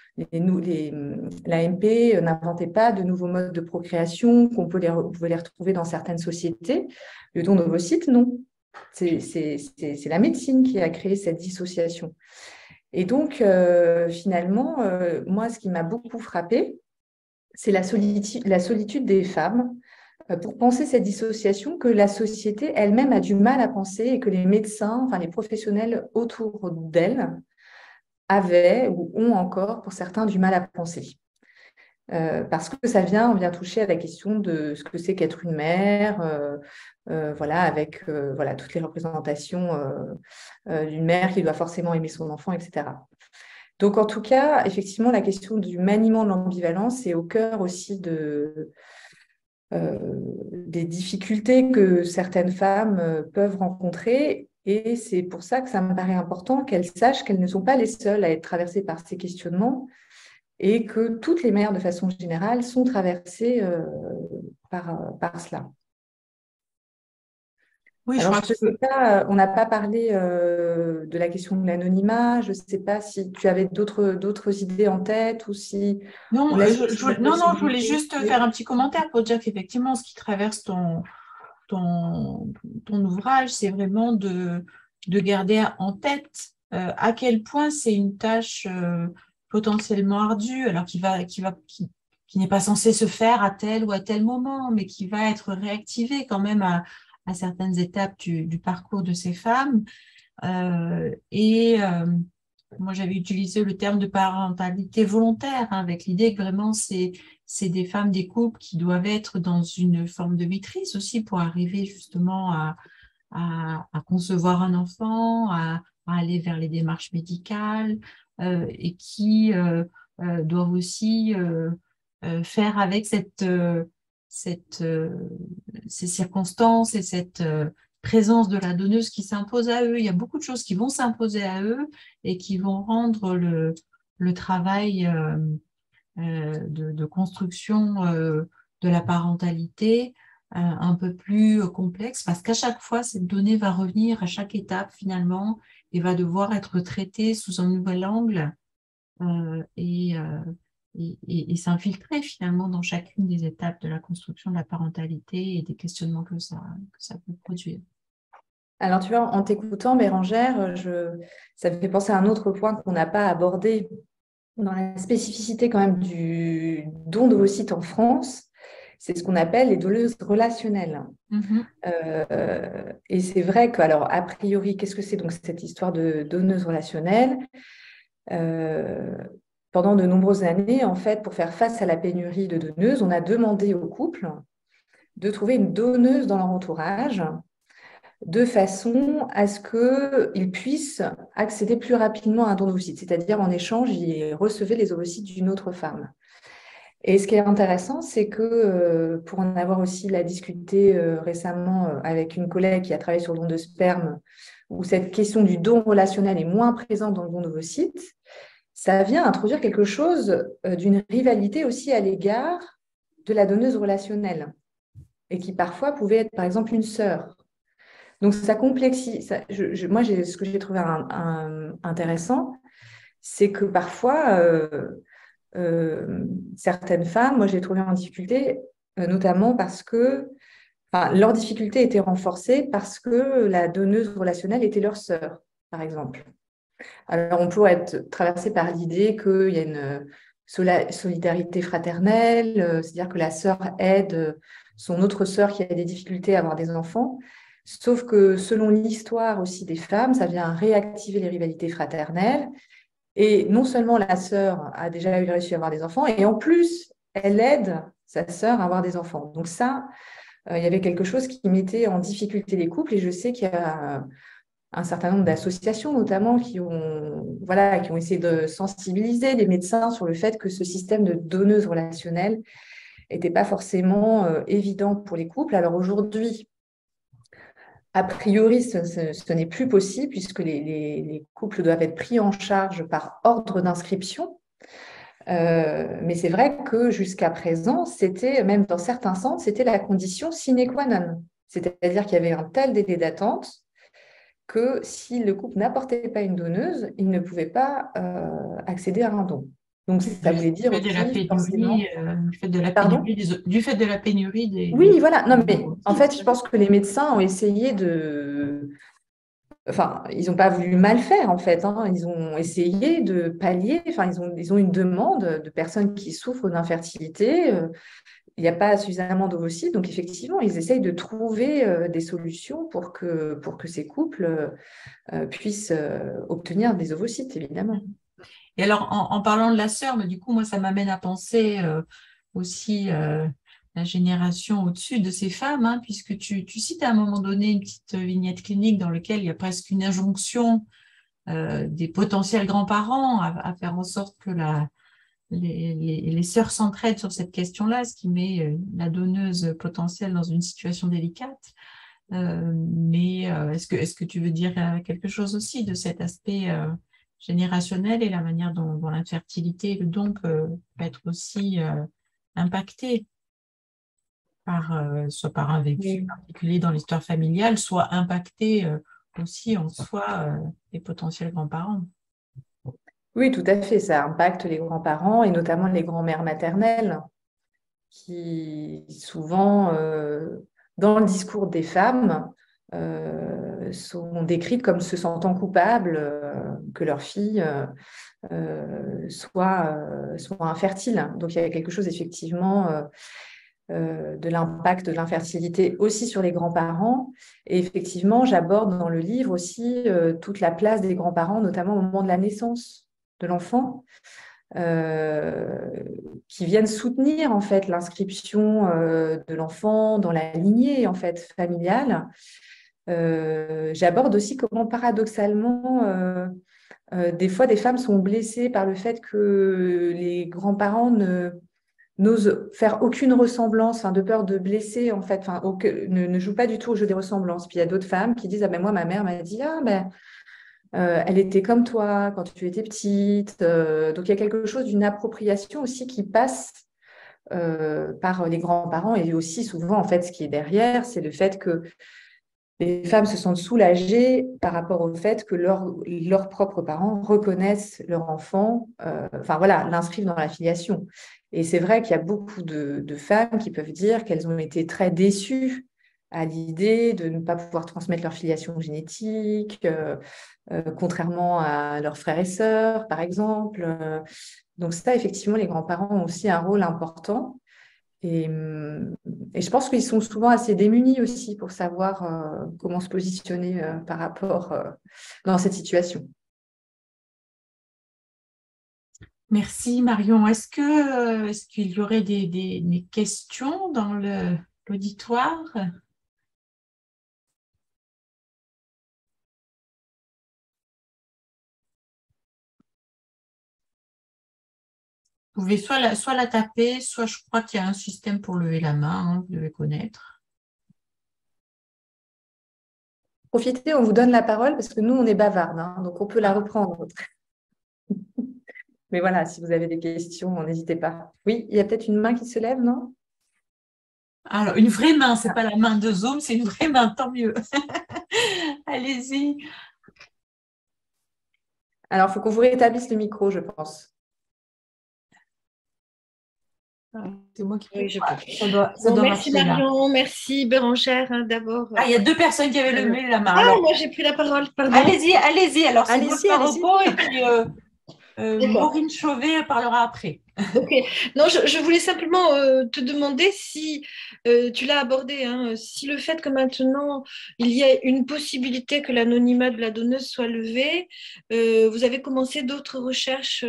l'AMP n'inventait pas de nouveaux modes de procréation, qu'on pouvait les retrouver dans certaines sociétés. Le don d'ovocytes, non. C'est la médecine qui a créé cette dissociation. Et donc, finalement, moi, ce qui m'a beaucoup frappée, c'est la solitude des femmes pour penser cette dissociation que la société elle-même a du mal à penser et que les médecins, enfin les professionnels autour d'elles avaient ou ont encore, pour certains, du mal à penser. Parce que on vient toucher à la question de ce que c'est qu'être une mère, avec toutes les représentations d'une mère qui doit forcément aimer son enfant, etc. Donc, en tout cas, effectivement, la question du maniement de l'ambivalence est au cœur aussi des difficultés que certaines femmes peuvent rencontrer. Et c'est pour ça que ça me paraît important qu'elles sachent qu'elles ne sont pas les seules à être traversées par ces questionnements et que toutes les mères, de façon générale, sont traversées par cela. Oui, alors, je ne sais pas, on n'a pas parlé de la question de l'anonymat. Je ne sais pas si tu avais d'autres idées en tête ou si… Non, je voulais juste faire un petit commentaire pour dire qu'effectivement, ce qui traverse ton ouvrage, c'est vraiment de garder en tête à quel point c'est une tâche potentiellement ardue, alors qui n'est pas censée se faire à tel ou à tel moment, mais qui va être réactivée quand même à certaines étapes du parcours de ces femmes. Moi, j'avais utilisé le terme de parentalité volontaire, avec l'idée que vraiment, c'est des femmes, des couples qui doivent être dans une forme de maîtrise aussi pour arriver justement à concevoir un enfant, à aller vers les démarches médicales et qui doivent aussi faire avec ces circonstances et cette présence de la donneuse qui s'impose à eux. Il y a beaucoup de choses qui vont s'imposer à eux et qui vont rendre le travail de construction de la parentalité un peu plus complexe, parce qu'à chaque fois, cette donnée va revenir à chaque étape finalement et va devoir être traitée sous un nouvel angle. Et et s'infiltrer finalement dans chacune des étapes de la construction de la parentalité et des questionnements que ça peut produire. Alors, tu vois, en t'écoutant, Bérangère, ça me fait penser à un autre point qu'on n'a pas abordé dans la spécificité quand même du don d'ovocytes en France. C'est ce qu'on appelle les donneuses relationnelles. Et c'est vrai que, alors, a priori, qu'est-ce que c'est donc cette histoire de donneuse relationnelle? Pendant de nombreuses années, en fait, pour faire face à la pénurie de donneuses, on a demandé aux couples de trouver une donneuse dans leur entourage de façon à ce qu'ils puissent accéder plus rapidement à un don d'ovocytes, c'est-à-dire en échange, ils recevaient les ovocytes d'une autre femme. Et ce qui est intéressant, c'est que pour en avoir aussi discuté récemment avec une collègue qui a travaillé sur le don de sperme, où cette question du don relationnel est moins présente dans le don d'ovocytes, ça vient introduire quelque chose d'une rivalité aussi à l'égard de la donneuse relationnelle, et qui parfois pouvait être par exemple une sœur. Donc ça complexifie. Moi, ce que j'ai trouvé intéressant, c'est que parfois, certaines femmes, moi, j'ai trouvé en difficulté, notamment parce que leur difficulté était renforcée parce que la donneuse relationnelle était leur sœur, par exemple. Alors, on peut être traversé par l'idée qu'il y a une solidarité fraternelle, c'est-à-dire que la sœur aide son autre sœur qui a des difficultés à avoir des enfants. Sauf que selon l'histoire aussi des femmes, ça vient réactiver les rivalités fraternelles. Et non seulement la sœur a déjà réussi à avoir des enfants, et en plus, elle aide sa sœur à avoir des enfants. Donc ça, il y avait quelque chose qui mettait en difficulté les couples. Et je sais qu'il y a un certain nombre d'associations, notamment, qui ont essayé de sensibiliser les médecins sur le fait que ce système de donneuse relationnelle n'était pas forcément évident pour les couples. Alors aujourd'hui, a priori, ce n'est plus possible puisque les couples doivent être pris en charge par ordre d'inscription. Mais c'est vrai que jusqu'à présent, c'était, même dans certains centres, c'était la condition sine qua non. C'est-à-dire qu'il y avait un tel délai d'attente que si le couple n'apportait pas une donneuse, il ne pouvait pas accéder à un don. Donc, ça voulait dire aussi forcément… Du fait de la pénurie des… Oui, voilà. Non, mais en fait, je pense que les médecins ont essayé Enfin, ils n'ont pas voulu mal faire, en fait. Ils ont essayé de pallier. Enfin, ils ont une demande de personnes qui souffrent d'infertilité. Il n'y a pas suffisamment d'ovocytes. Donc, effectivement, ils essayent de trouver des solutions pour que ces couples puissent obtenir des ovocytes, évidemment. Et alors, en parlant de la sœur, mais du coup, moi, ça m'amène à penser aussi la génération au-dessus de ces femmes, puisque tu cites à un moment donné une petite vignette clinique dans laquelle il y a presque une injonction des potentiels grands-parents à faire en sorte que les sœurs s'entraident sur cette question-là, ce qui met la donneuse potentielle dans une situation délicate. Mais est-ce que tu veux dire quelque chose aussi de cet aspect générationnel et la manière dont l'infertilité et le don peut être aussi impacté soit par un vécu particulier dans l'histoire familiale, soit impacté aussi en soi les potentiels grands-parents. Oui, tout à fait. Ça impacte les grands-parents et notamment les grands-mères maternelles qui souvent, dans le discours des femmes, sont décrites comme se sentant coupables que leur fille soit infertile. Donc, il y a quelque chose effectivement de l'impact de l'infertilité aussi sur les grands-parents. Et effectivement, j'aborde dans le livre aussi toute la place des grands-parents, notamment au moment de la naissance de l'enfant, qui viennent soutenir en fait l'inscription de l'enfant dans la lignée en fait familiale. J'aborde aussi comment paradoxalement des fois des femmes sont blessées par le fait que les grands-parents n'osent faire aucune ressemblance, de peur de blesser en fait, ne jouent pas du tout au jeu des ressemblances. Puis il y a d'autres femmes qui disent moi ma mère m'a dit elle était comme toi quand tu étais petite. Donc il y a quelque chose d'une appropriation aussi qui passe par les grands-parents, et aussi souvent en fait ce qui est derrière, c'est le fait que les femmes se sentent soulagées par rapport au fait que leurs propres parents reconnaissent leur enfant, enfin voilà, l'inscrivent dans la filiation. Et c'est vrai qu'il y a beaucoup de femmes qui peuvent dire qu'elles ont été très déçues à l'idée de ne pas pouvoir transmettre leur filiation génétique, contrairement à leurs frères et sœurs, par exemple. Donc ça, effectivement, les grands-parents ont aussi un rôle important. Et je pense qu'ils sont souvent assez démunis aussi pour savoir comment se positionner par rapport dans cette situation. Merci Marion. Est-ce qu'il y aurait des questions dans l'auditoire? Vous pouvez soit la taper, soit je crois qu'il y a un système pour lever la main, hein, vous devez connaître. Profitez, on vous donne la parole parce que nous, on est bavardes, hein, donc on peut la reprendre. Mais voilà, si vous avez des questions, n'hésitez pas. Oui, il y a peut-être une main qui se lève, non? Alors, une vraie main, ce n'est pas la main de Zoom, c'est une vraie main, tant mieux. Allez-y. Alors, il faut qu'on vous rétablisse le micro, je pense. C'est moi qui Oui, je peux. Ça doit merci marcher, Marion, merci Bérangère, hein, d'abord. Ah, il y a 2 personnes qui avaient levé la main. Ah, Alors, moi j'ai pris la parole, pardon. allez-y. Alors, c'est Allez-y, votre repos et puis Maureen Chauvet parlera après. Ok. Non, je voulais simplement te demander si tu l'as abordé, hein, si le fait que maintenant il y a une possibilité que l'anonymat de la donneuse soit levé, vous avez commencé d'autres recherches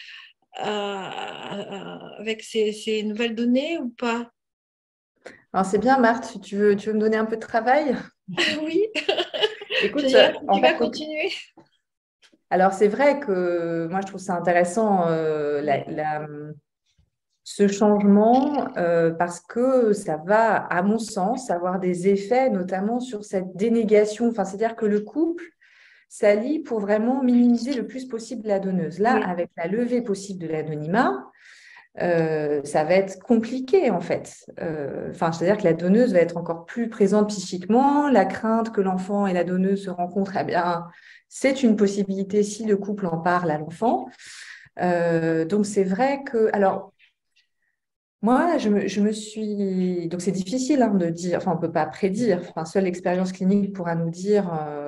avec ces nouvelles données ou pas? Alors, c'est bien, Marthe, tu veux me donner un peu de travail? Oui. Écoute, tu vas continuer. Alors, c'est vrai que moi, je trouve ça intéressant, ce changement, parce que ça va, à mon sens, avoir des effets, notamment sur cette dénégation. Enfin, c'est-à-dire que le couple s'allie pour vraiment minimiser le plus possible la donneuse. Là, Oui. avec la levée possible de l'anonymat, ça va être compliqué en fait. Enfin, c'est-à-dire que la donneuse va être encore plus présente psychiquement. La crainte que l'enfant et la donneuse se rencontrent, eh bien, c'est une possibilité si le couple en parle à l'enfant. Donc, c'est vrai que... Alors, moi, je me suis... Donc, c'est difficile hein, de dire... Enfin, on ne peut pas prédire. Enfin, seule l'expérience clinique pourra nous dire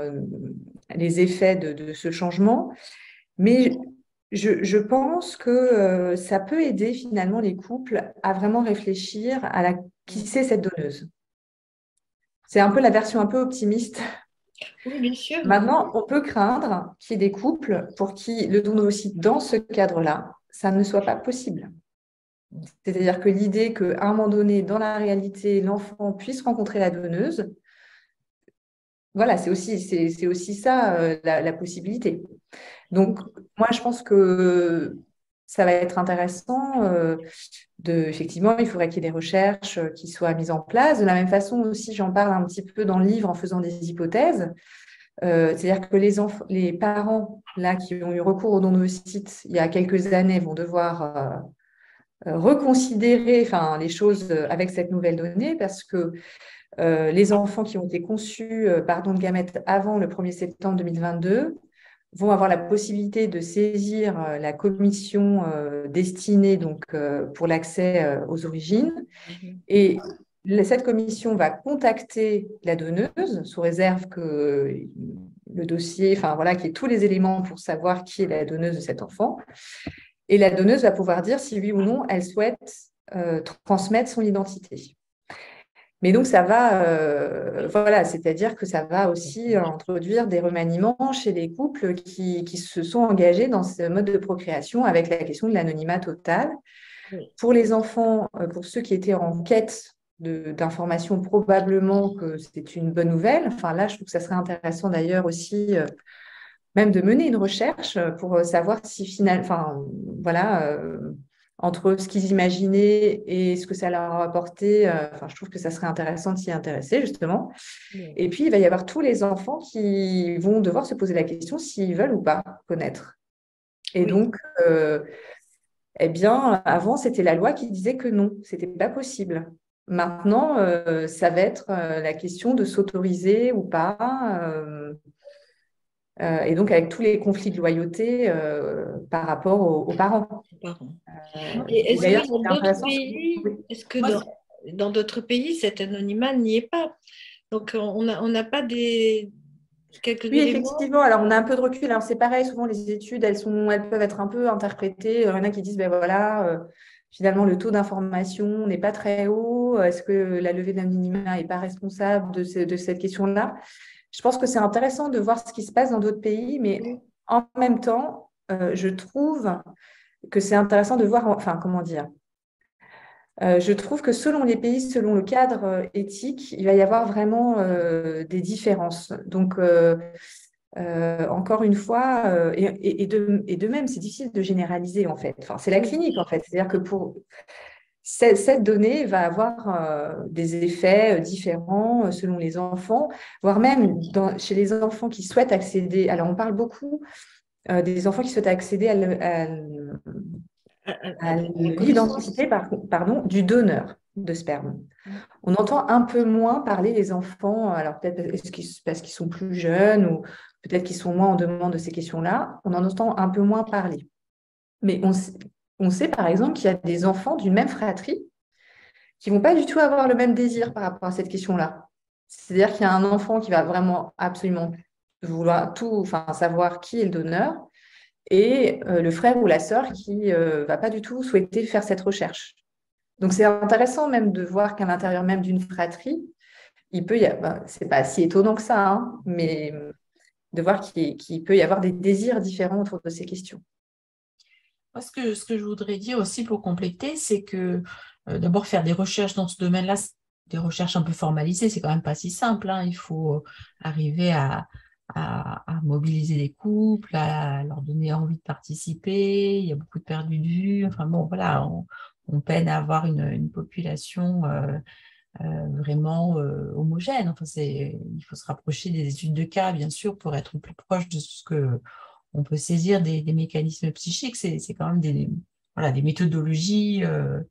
les effets de ce changement. Mais je pense que ça peut aider finalement les couples à vraiment réfléchir à qui c'est cette donneuse. C'est un peu la version un peu optimiste. Oui, bien sûr. Maintenant, on peut craindre qu'il y ait des couples pour qui le don aussi dans ce cadre-là, ça ne soit pas possible. C'est-à-dire que l'idée qu'à un moment donné, dans la réalité, l'enfant puisse rencontrer la donneuse, voilà, c'est aussi ça la possibilité. Donc, moi, je pense que ça va être intéressant. Effectivement, il faudrait qu'il y ait des recherches qui soient mises en place. De la même façon aussi, j'en parle un petit peu dans le livre en faisant des hypothèses. C'est-à-dire que les parents là, qui ont eu recours au don d'ovocytes il y a quelques années vont devoir reconsidérer les choses avec cette nouvelle donnée parce que les enfants qui ont été conçus par don de gamètes avant le 1er septembre 2022 vont avoir la possibilité de saisir la commission destinée pour l'accès aux origines. Et cette commission va contacter la donneuse sous réserve que le dossier, qu'il y ait tous les éléments pour savoir qui est la donneuse de cet enfant. Et la donneuse va pouvoir dire si oui ou non elle souhaite transmettre son identité. Mais donc, ça va, c'est-à-dire que ça va aussi introduire des remaniements chez les couples qui se sont engagés dans ce mode de procréation avec la question de l'anonymat total. Oui. Pour les enfants, pour ceux qui étaient en quête d'informations, probablement que c'est une bonne nouvelle. Enfin, là, je trouve que ça serait intéressant d'ailleurs aussi même de mener une recherche pour savoir si finalement, entre ce qu'ils imaginaient et ce que ça leur a apporté, je trouve que ça serait intéressant de s'y intéresser, justement. Oui. Et puis, il va y avoir tous les enfants qui vont devoir se poser la question s'ils veulent ou pas connaître. Et oui. Donc, avant, c'était la loi qui disait que non, ce n'était pas possible. Maintenant, ça va être la question de s'autoriser ou pas, et donc avec tous les conflits de loyauté par rapport aux parents. Pardon. Et Et est-ce d'ailleurs, que dans c'est d'autres intéressant. pays, Oui. est-ce que Moi, dans d'autres pays, cet anonymat n'y est pas? Donc, on n'a pas quelques Oui, éléments. effectivement. Alors, on a un peu de recul. Alors, c'est pareil, souvent, les études, elles peuvent être un peu interprétées. Il y en a qui disent, ben voilà, finalement, le taux d'information n'est pas très haut. Est-ce que la levée d'anonymat n'est pas responsable de cette question-là? Je pense que c'est intéressant de voir ce qui se passe dans d'autres pays, mais en même temps, je trouve que c'est intéressant de voir, enfin, comment dire, je trouve que selon les pays, selon le cadre éthique, il va y avoir vraiment des différences. Donc, encore une fois, et de même, c'est difficile de généraliser en fait. Enfin, c'est la clinique en fait. C'est-à-dire que pour cette donnée va avoir des effets différents selon les enfants, voire même chez les enfants qui souhaitent accéder. Alors, on parle beaucoup des enfants qui souhaitent accéder à La connaissance. l'identité pardon, du donneur de sperme. On entend un peu moins parler des enfants, alors peut-être parce qu'ils sont plus jeunes ou peut-être qu'ils sont moins en demande de ces questions-là, on en entend un peu moins parler. Mais on sait par exemple qu'il y a des enfants d'une même fratrie qui ne vont pas du tout avoir le même désir par rapport à cette question-là. C'est-à-dire qu'il y a un enfant qui va vraiment absolument vouloir tout, enfin, savoir qui est le donneur, et le frère ou la sœur qui ne va pas du tout souhaiter faire cette recherche. Donc, c'est intéressant même de voir qu'à l'intérieur même d'une fratrie, il peut y avoir, c'est pas si étonnant que ça, hein, mais de voir qu'il peut y avoir des désirs différents autour de ces questions. Moi, ce que je voudrais dire aussi pour compléter, c'est que d'abord faire des recherches dans ce domaine-là, des recherches un peu formalisées, c'est quand même pas si simple, hein. Il faut arriver à mobiliser les couples, à leur donner envie de participer. Il y a beaucoup de perdus de vue. Enfin bon, voilà, on peine à avoir une population vraiment homogène. Enfin, il faut se rapprocher des études de cas, bien sûr, pour être plus proche de ce que on peut saisir des mécanismes psychiques. C'est quand même voilà, des méthodologies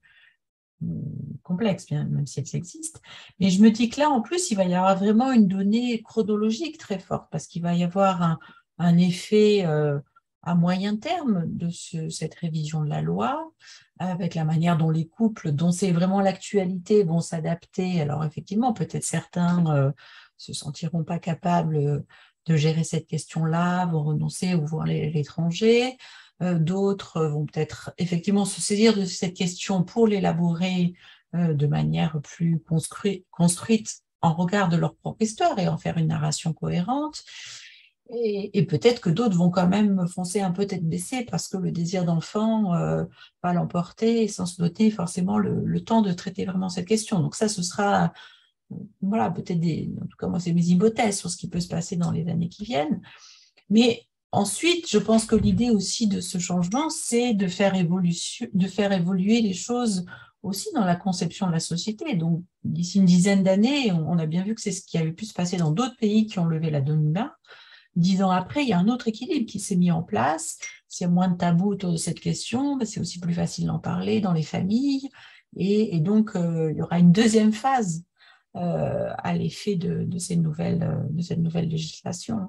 complexes, bien, même si elles existent. Mais je me dis que là, en plus, il va y avoir vraiment une donnée chronologique très forte, parce qu'il va y avoir un effet à moyen terme de cette révision de la loi, avec la manière dont les couples, dont c'est vraiment l'actualité, vont s'adapter. Alors effectivement, peut-être certains se sentiront pas capables de gérer cette question-là, vont renoncer ou vont aller à l'étranger. D'autres vont peut-être effectivement se saisir de cette question pour l'élaborer de manière plus construite en regard de leur propre histoire et en faire une narration cohérente. Et peut-être que d'autres vont quand même foncer un peu tête baissée parce que le désir d'enfant va l'emporter sans se donner forcément le temps de traiter vraiment cette question. Donc ça, ce sera, voilà, peut-être en tout cas moi, c'est mes hypothèses sur ce qui peut se passer dans les années qui viennent. Mais ensuite, je pense que l'idée aussi de ce changement, c'est de faire évoluer les choses aussi dans la conception de la société. Donc, d'ici une dizaine d'années, on a bien vu que c'est ce qui avait pu se passer dans d'autres pays qui ont levé l'anonymat. 10 ans après, il y a un autre équilibre qui s'est mis en place. S'il y a moins de tabous autour de cette question, c'est aussi plus facile d'en parler dans les familles. Et donc, il y aura une deuxième phase à l'effet de cette nouvelle législation.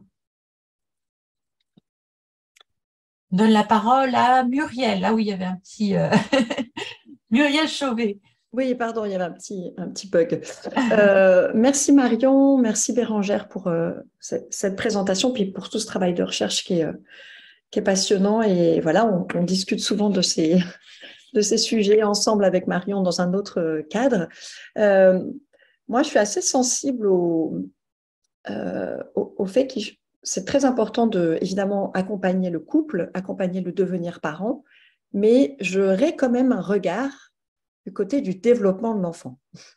On donne la parole à Muriel. Là où il y avait un petit Muriel Chauvet. Oui, pardon, il y avait un petit bug. Merci Marion, merci Bérangère pour cette présentation, puis pour tout ce travail de recherche qui est passionnant. Et voilà, on discute souvent de ces sujets ensemble avec Marion dans un autre cadre. Moi, je suis assez sensible au fait que c'est très important de, évidemment, accompagner le couple, accompagner le devenir parent, mais j'aurais quand même un regard du côté du développement de l'enfant.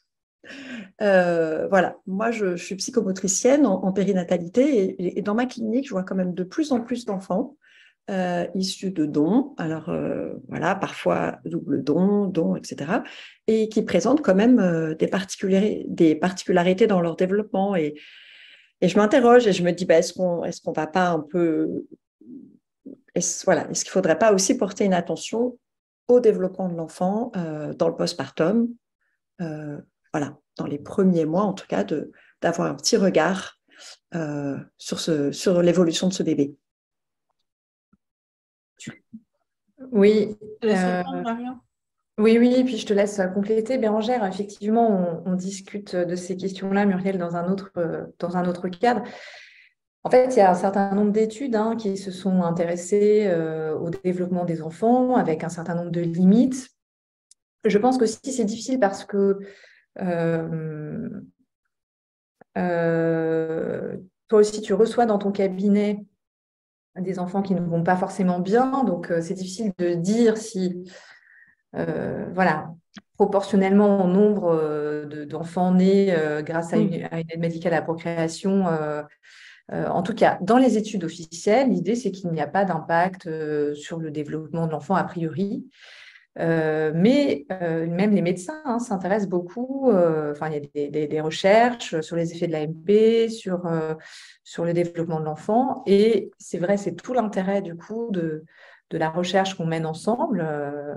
Voilà, moi je suis psychomotricienne en périnatalité et dans ma clinique, je vois quand même de plus en plus d'enfants issus de dons, alors voilà, parfois double don, etc., et qui présentent quand même des particularités dans leur développement. Et je m'interroge et je me dis, est-ce qu'on va pas un peu... Voilà, est-ce qu'il ne faudrait pas aussi porter une attention au développement de l'enfant dans le postpartum, voilà, dans les premiers mois, en tout cas, d'avoir un petit regard sur l'évolution de ce bébé. Oui. Je te laisse répondre, Marion. Oui, oui, puis je te laisse compléter. Bérangère, effectivement, on discute de ces questions-là, Muriel, dans un autre cadre. En fait, il y a un certain nombre d'études qui se sont intéressées au développement des enfants avec un certain nombre de limites. Je pense que si c'est difficile parce que toi aussi, tu reçois dans ton cabinet des enfants qui ne vont pas forcément bien, donc c'est difficile de dire si, voilà, proportionnellement au nombre d'enfants nés grâce à une aide médicale à la procréation. En tout cas, dans les études officielles, l'idée, c'est qu'il n'y a pas d'impact sur le développement de l'enfant a priori. Mais même les médecins s'intéressent beaucoup. Enfin, il y a des recherches sur les effets de l'AMP, sur le développement de l'enfant. Et c'est vrai, c'est tout l'intérêt du coup de la recherche qu'on mène ensemble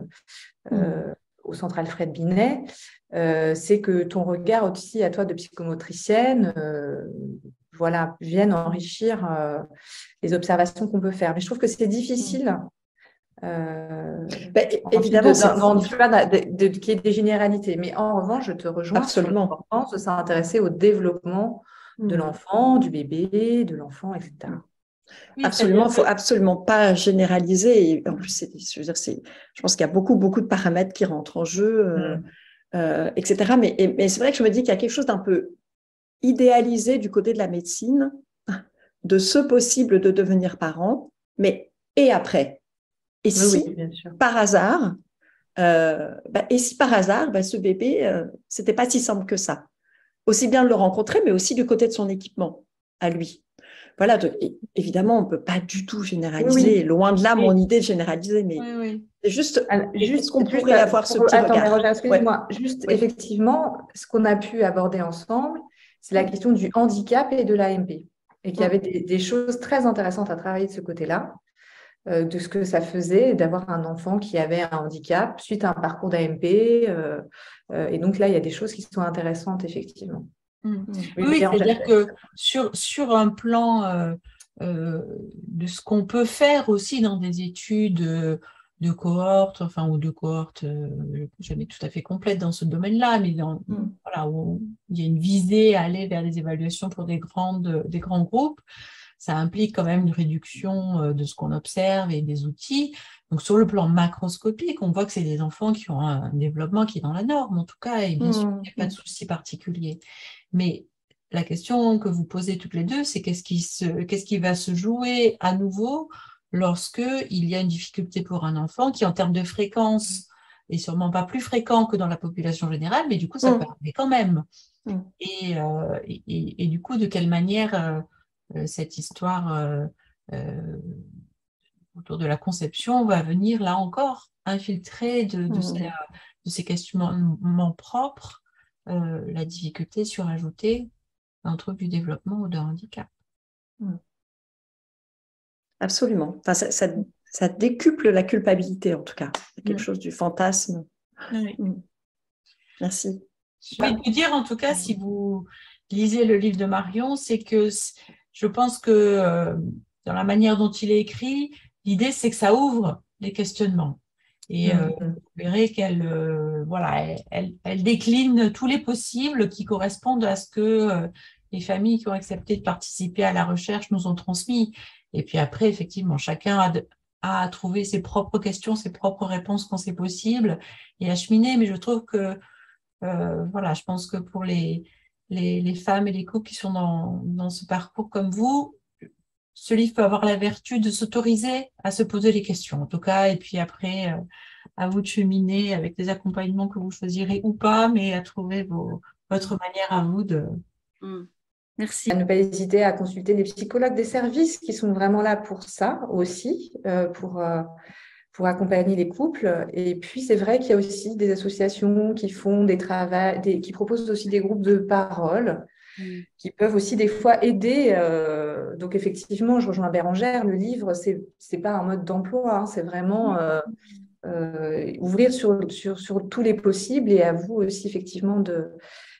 au Centre Alfred Binet. C'est que ton regard aussi à toi de psychomotricienne voilà, vienne enrichir les observations qu'on peut faire. Mais je trouve que c'est difficile. Évidemment, qu'il y ait des généralités. Mais en revanche, je te rejoins sur l'importance de s'intéresser au développement de l'enfant, du bébé, de l'enfant, etc. Oui, absolument, il ne faut absolument pas généraliser. Et en plus, je pense qu'il y a beaucoup de paramètres qui rentrent en jeu, etc. Mais c'est vrai que je me dis qu'il y a quelque chose d'un peu idéalisé du côté de la médecine, de ce possible de devenir parent, mais et après. Et si, par hasard, ce bébé, c'était pas si simple que ça. Aussi bien de le rencontrer, mais aussi du côté de son équipement, à lui. Voilà, donc, évidemment, on ne peut pas du tout généraliser. Loin de là, mon idée de généraliser, mais c'est juste qu'on pourrait avoir ce petit regard. Attends, excuse-moi. Effectivement, ce qu'on a pu aborder ensemble, c'est la question du handicap et de l'AMP. Et qu'il y avait des choses très intéressantes à travailler de ce côté-là. De ce que ça faisait d'avoir un enfant qui avait un handicap suite à un parcours d'AMP. Et donc là, il y a des choses qui sont intéressantes, effectivement. Oui, c'est-à-dire que sur un plan de ce qu'on peut faire aussi dans des études de cohorte, ou de cohorte jamais tout à fait complète dans ce domaine-là, mais voilà, où il y a une visée à aller vers des évaluations pour des grands groupes. Ça implique quand même une réduction de ce qu'on observe et des outils. Donc, sur le plan macroscopique, on voit que c'est des enfants qui ont un développement qui est dans la norme, en tout cas, et bien sûr, il n'y a pas de souci particulier. Mais la question que vous posez toutes les deux, c'est qu'est-ce qui va se jouer à nouveau lorsqu'il y a une difficulté pour un enfant qui, en termes de fréquence, est sûrement pas plus fréquent que dans la population générale, mais du coup, ça peut arriver quand même. Et du coup, de quelle manière cette histoire autour de la conception va venir, là encore, infiltrer de ces questionnements propres la difficulté surajoutée d'un trouble du développement ou d'un handicap. Absolument. Enfin, ça décuple la culpabilité, en tout cas. C'est quelque chose du fantasme. Merci. Je vais vous dire, en tout cas, si vous lisez le livre de Marion, c'est que je pense que dans la manière dont il est écrit, l'idée, c'est que ça ouvre les questionnements. Et vous verrez qu'elle elle décline tous les possibles qui correspondent à ce que les familles qui ont accepté de participer à la recherche nous ont transmis. Et puis après, effectivement, chacun a trouvé ses propres questions, ses propres réponses quand c'est possible et à cheminer. Mais je trouve que, je pense que pour les femmes et les couples qui sont dans ce parcours comme vous, ce livre peut avoir la vertu de s'autoriser à se poser les questions, en tout cas, et puis après, à vous de cheminer avec des accompagnements que vous choisirez ou pas, mais à trouver votre manière à vous de... Merci. À ne pas hésiter à consulter les psychologues des services qui sont vraiment là pour ça aussi, pour accompagner les couples. Et puis, c'est vrai qu'il y a aussi des associations qui font qui proposent aussi des groupes de parole qui peuvent aussi des fois aider. Donc, effectivement, je rejoins Bérangère, le livre, c'est pas un mode d'emploi, c'est vraiment ouvrir sur tous les possibles et à vous aussi, effectivement,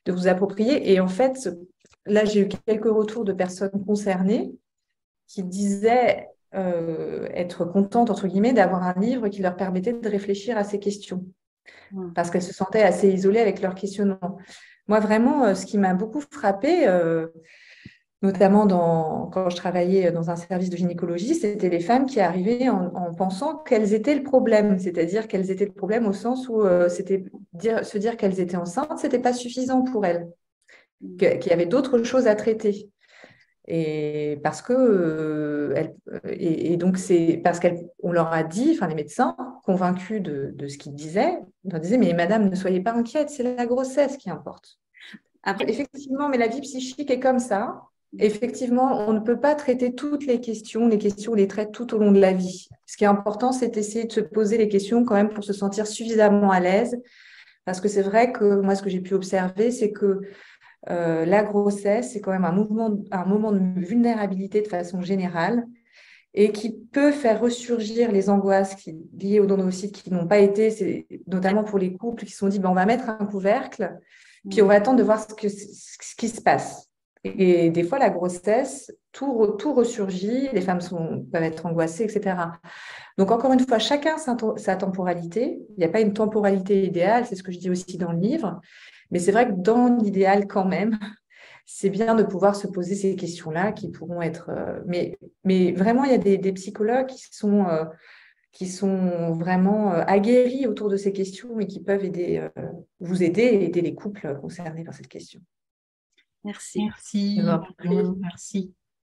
de vous approprier. Et en fait, là, j'ai eu quelques retours de personnes concernées qui disaient être contentes, entre guillemets, d'avoir un livre qui leur permettait de réfléchir à ces questions, parce qu'elles se sentaient assez isolées avec leurs questionnements. Moi, vraiment, ce qui m'a beaucoup frappée, notamment quand je travaillais dans un service de gynécologie, c'était les femmes qui arrivaient en pensant qu'elles étaient le problème, c'est-à-dire qu'elles étaient le problème au sens où se dire qu'elles étaient enceintes, ce n'était pas suffisant pour elles, qu'il y avait d'autres choses à traiter. Et parce que donc c'est parce qu'on leur a dit, enfin les médecins convaincus de ce qu'ils disaient, leur disaient mais madame, ne soyez pas inquiète, c'est la grossesse qui importe. Après, effectivement, mais la vie psychique est comme ça. Effectivement, on ne peut pas traiter toutes les questions on les traite tout au long de la vie. Ce qui est important, c'est d'essayer de se poser les questions quand même pour se sentir suffisamment à l'aise. Parce que c'est vrai que moi, ce que j'ai pu observer, c'est que la grossesse, c'est quand même un moment de vulnérabilité de façon générale et qui peut faire ressurgir les angoisses liées aux d'ovocytes qui n'ont pas été, notamment pour les couples qui se sont dit on va mettre un couvercle, puis on va attendre de voir ce qui se passe. Et des fois, la grossesse, tout ressurgit, les femmes peuvent être angoissées, etc. Donc, encore une fois, chacun sa temporalité. Il n'y a pas une temporalité idéale, c'est ce que je dis aussi dans le livre. Mais c'est vrai que dans l'idéal, quand même, c'est bien de pouvoir se poser ces questions-là qui pourront être… mais vraiment, il y a des psychologues qui sont vraiment aguerris autour de ces questions et qui peuvent vous aider et aider les couples concernés par cette question. Merci. Merci. Merci.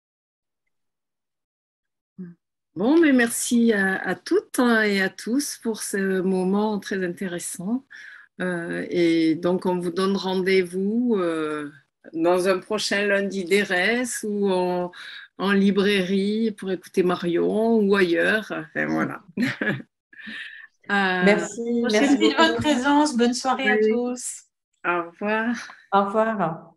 Bon, mais merci à toutes et à tous pour ce moment très intéressant. Et donc, on vous donne rendez-vous dans un prochain lundi d'ERES ou en librairie pour écouter Marion ou ailleurs. Enfin, voilà. Merci. Merci de votre présence. Bonne soirée à tous. Au revoir. Au revoir.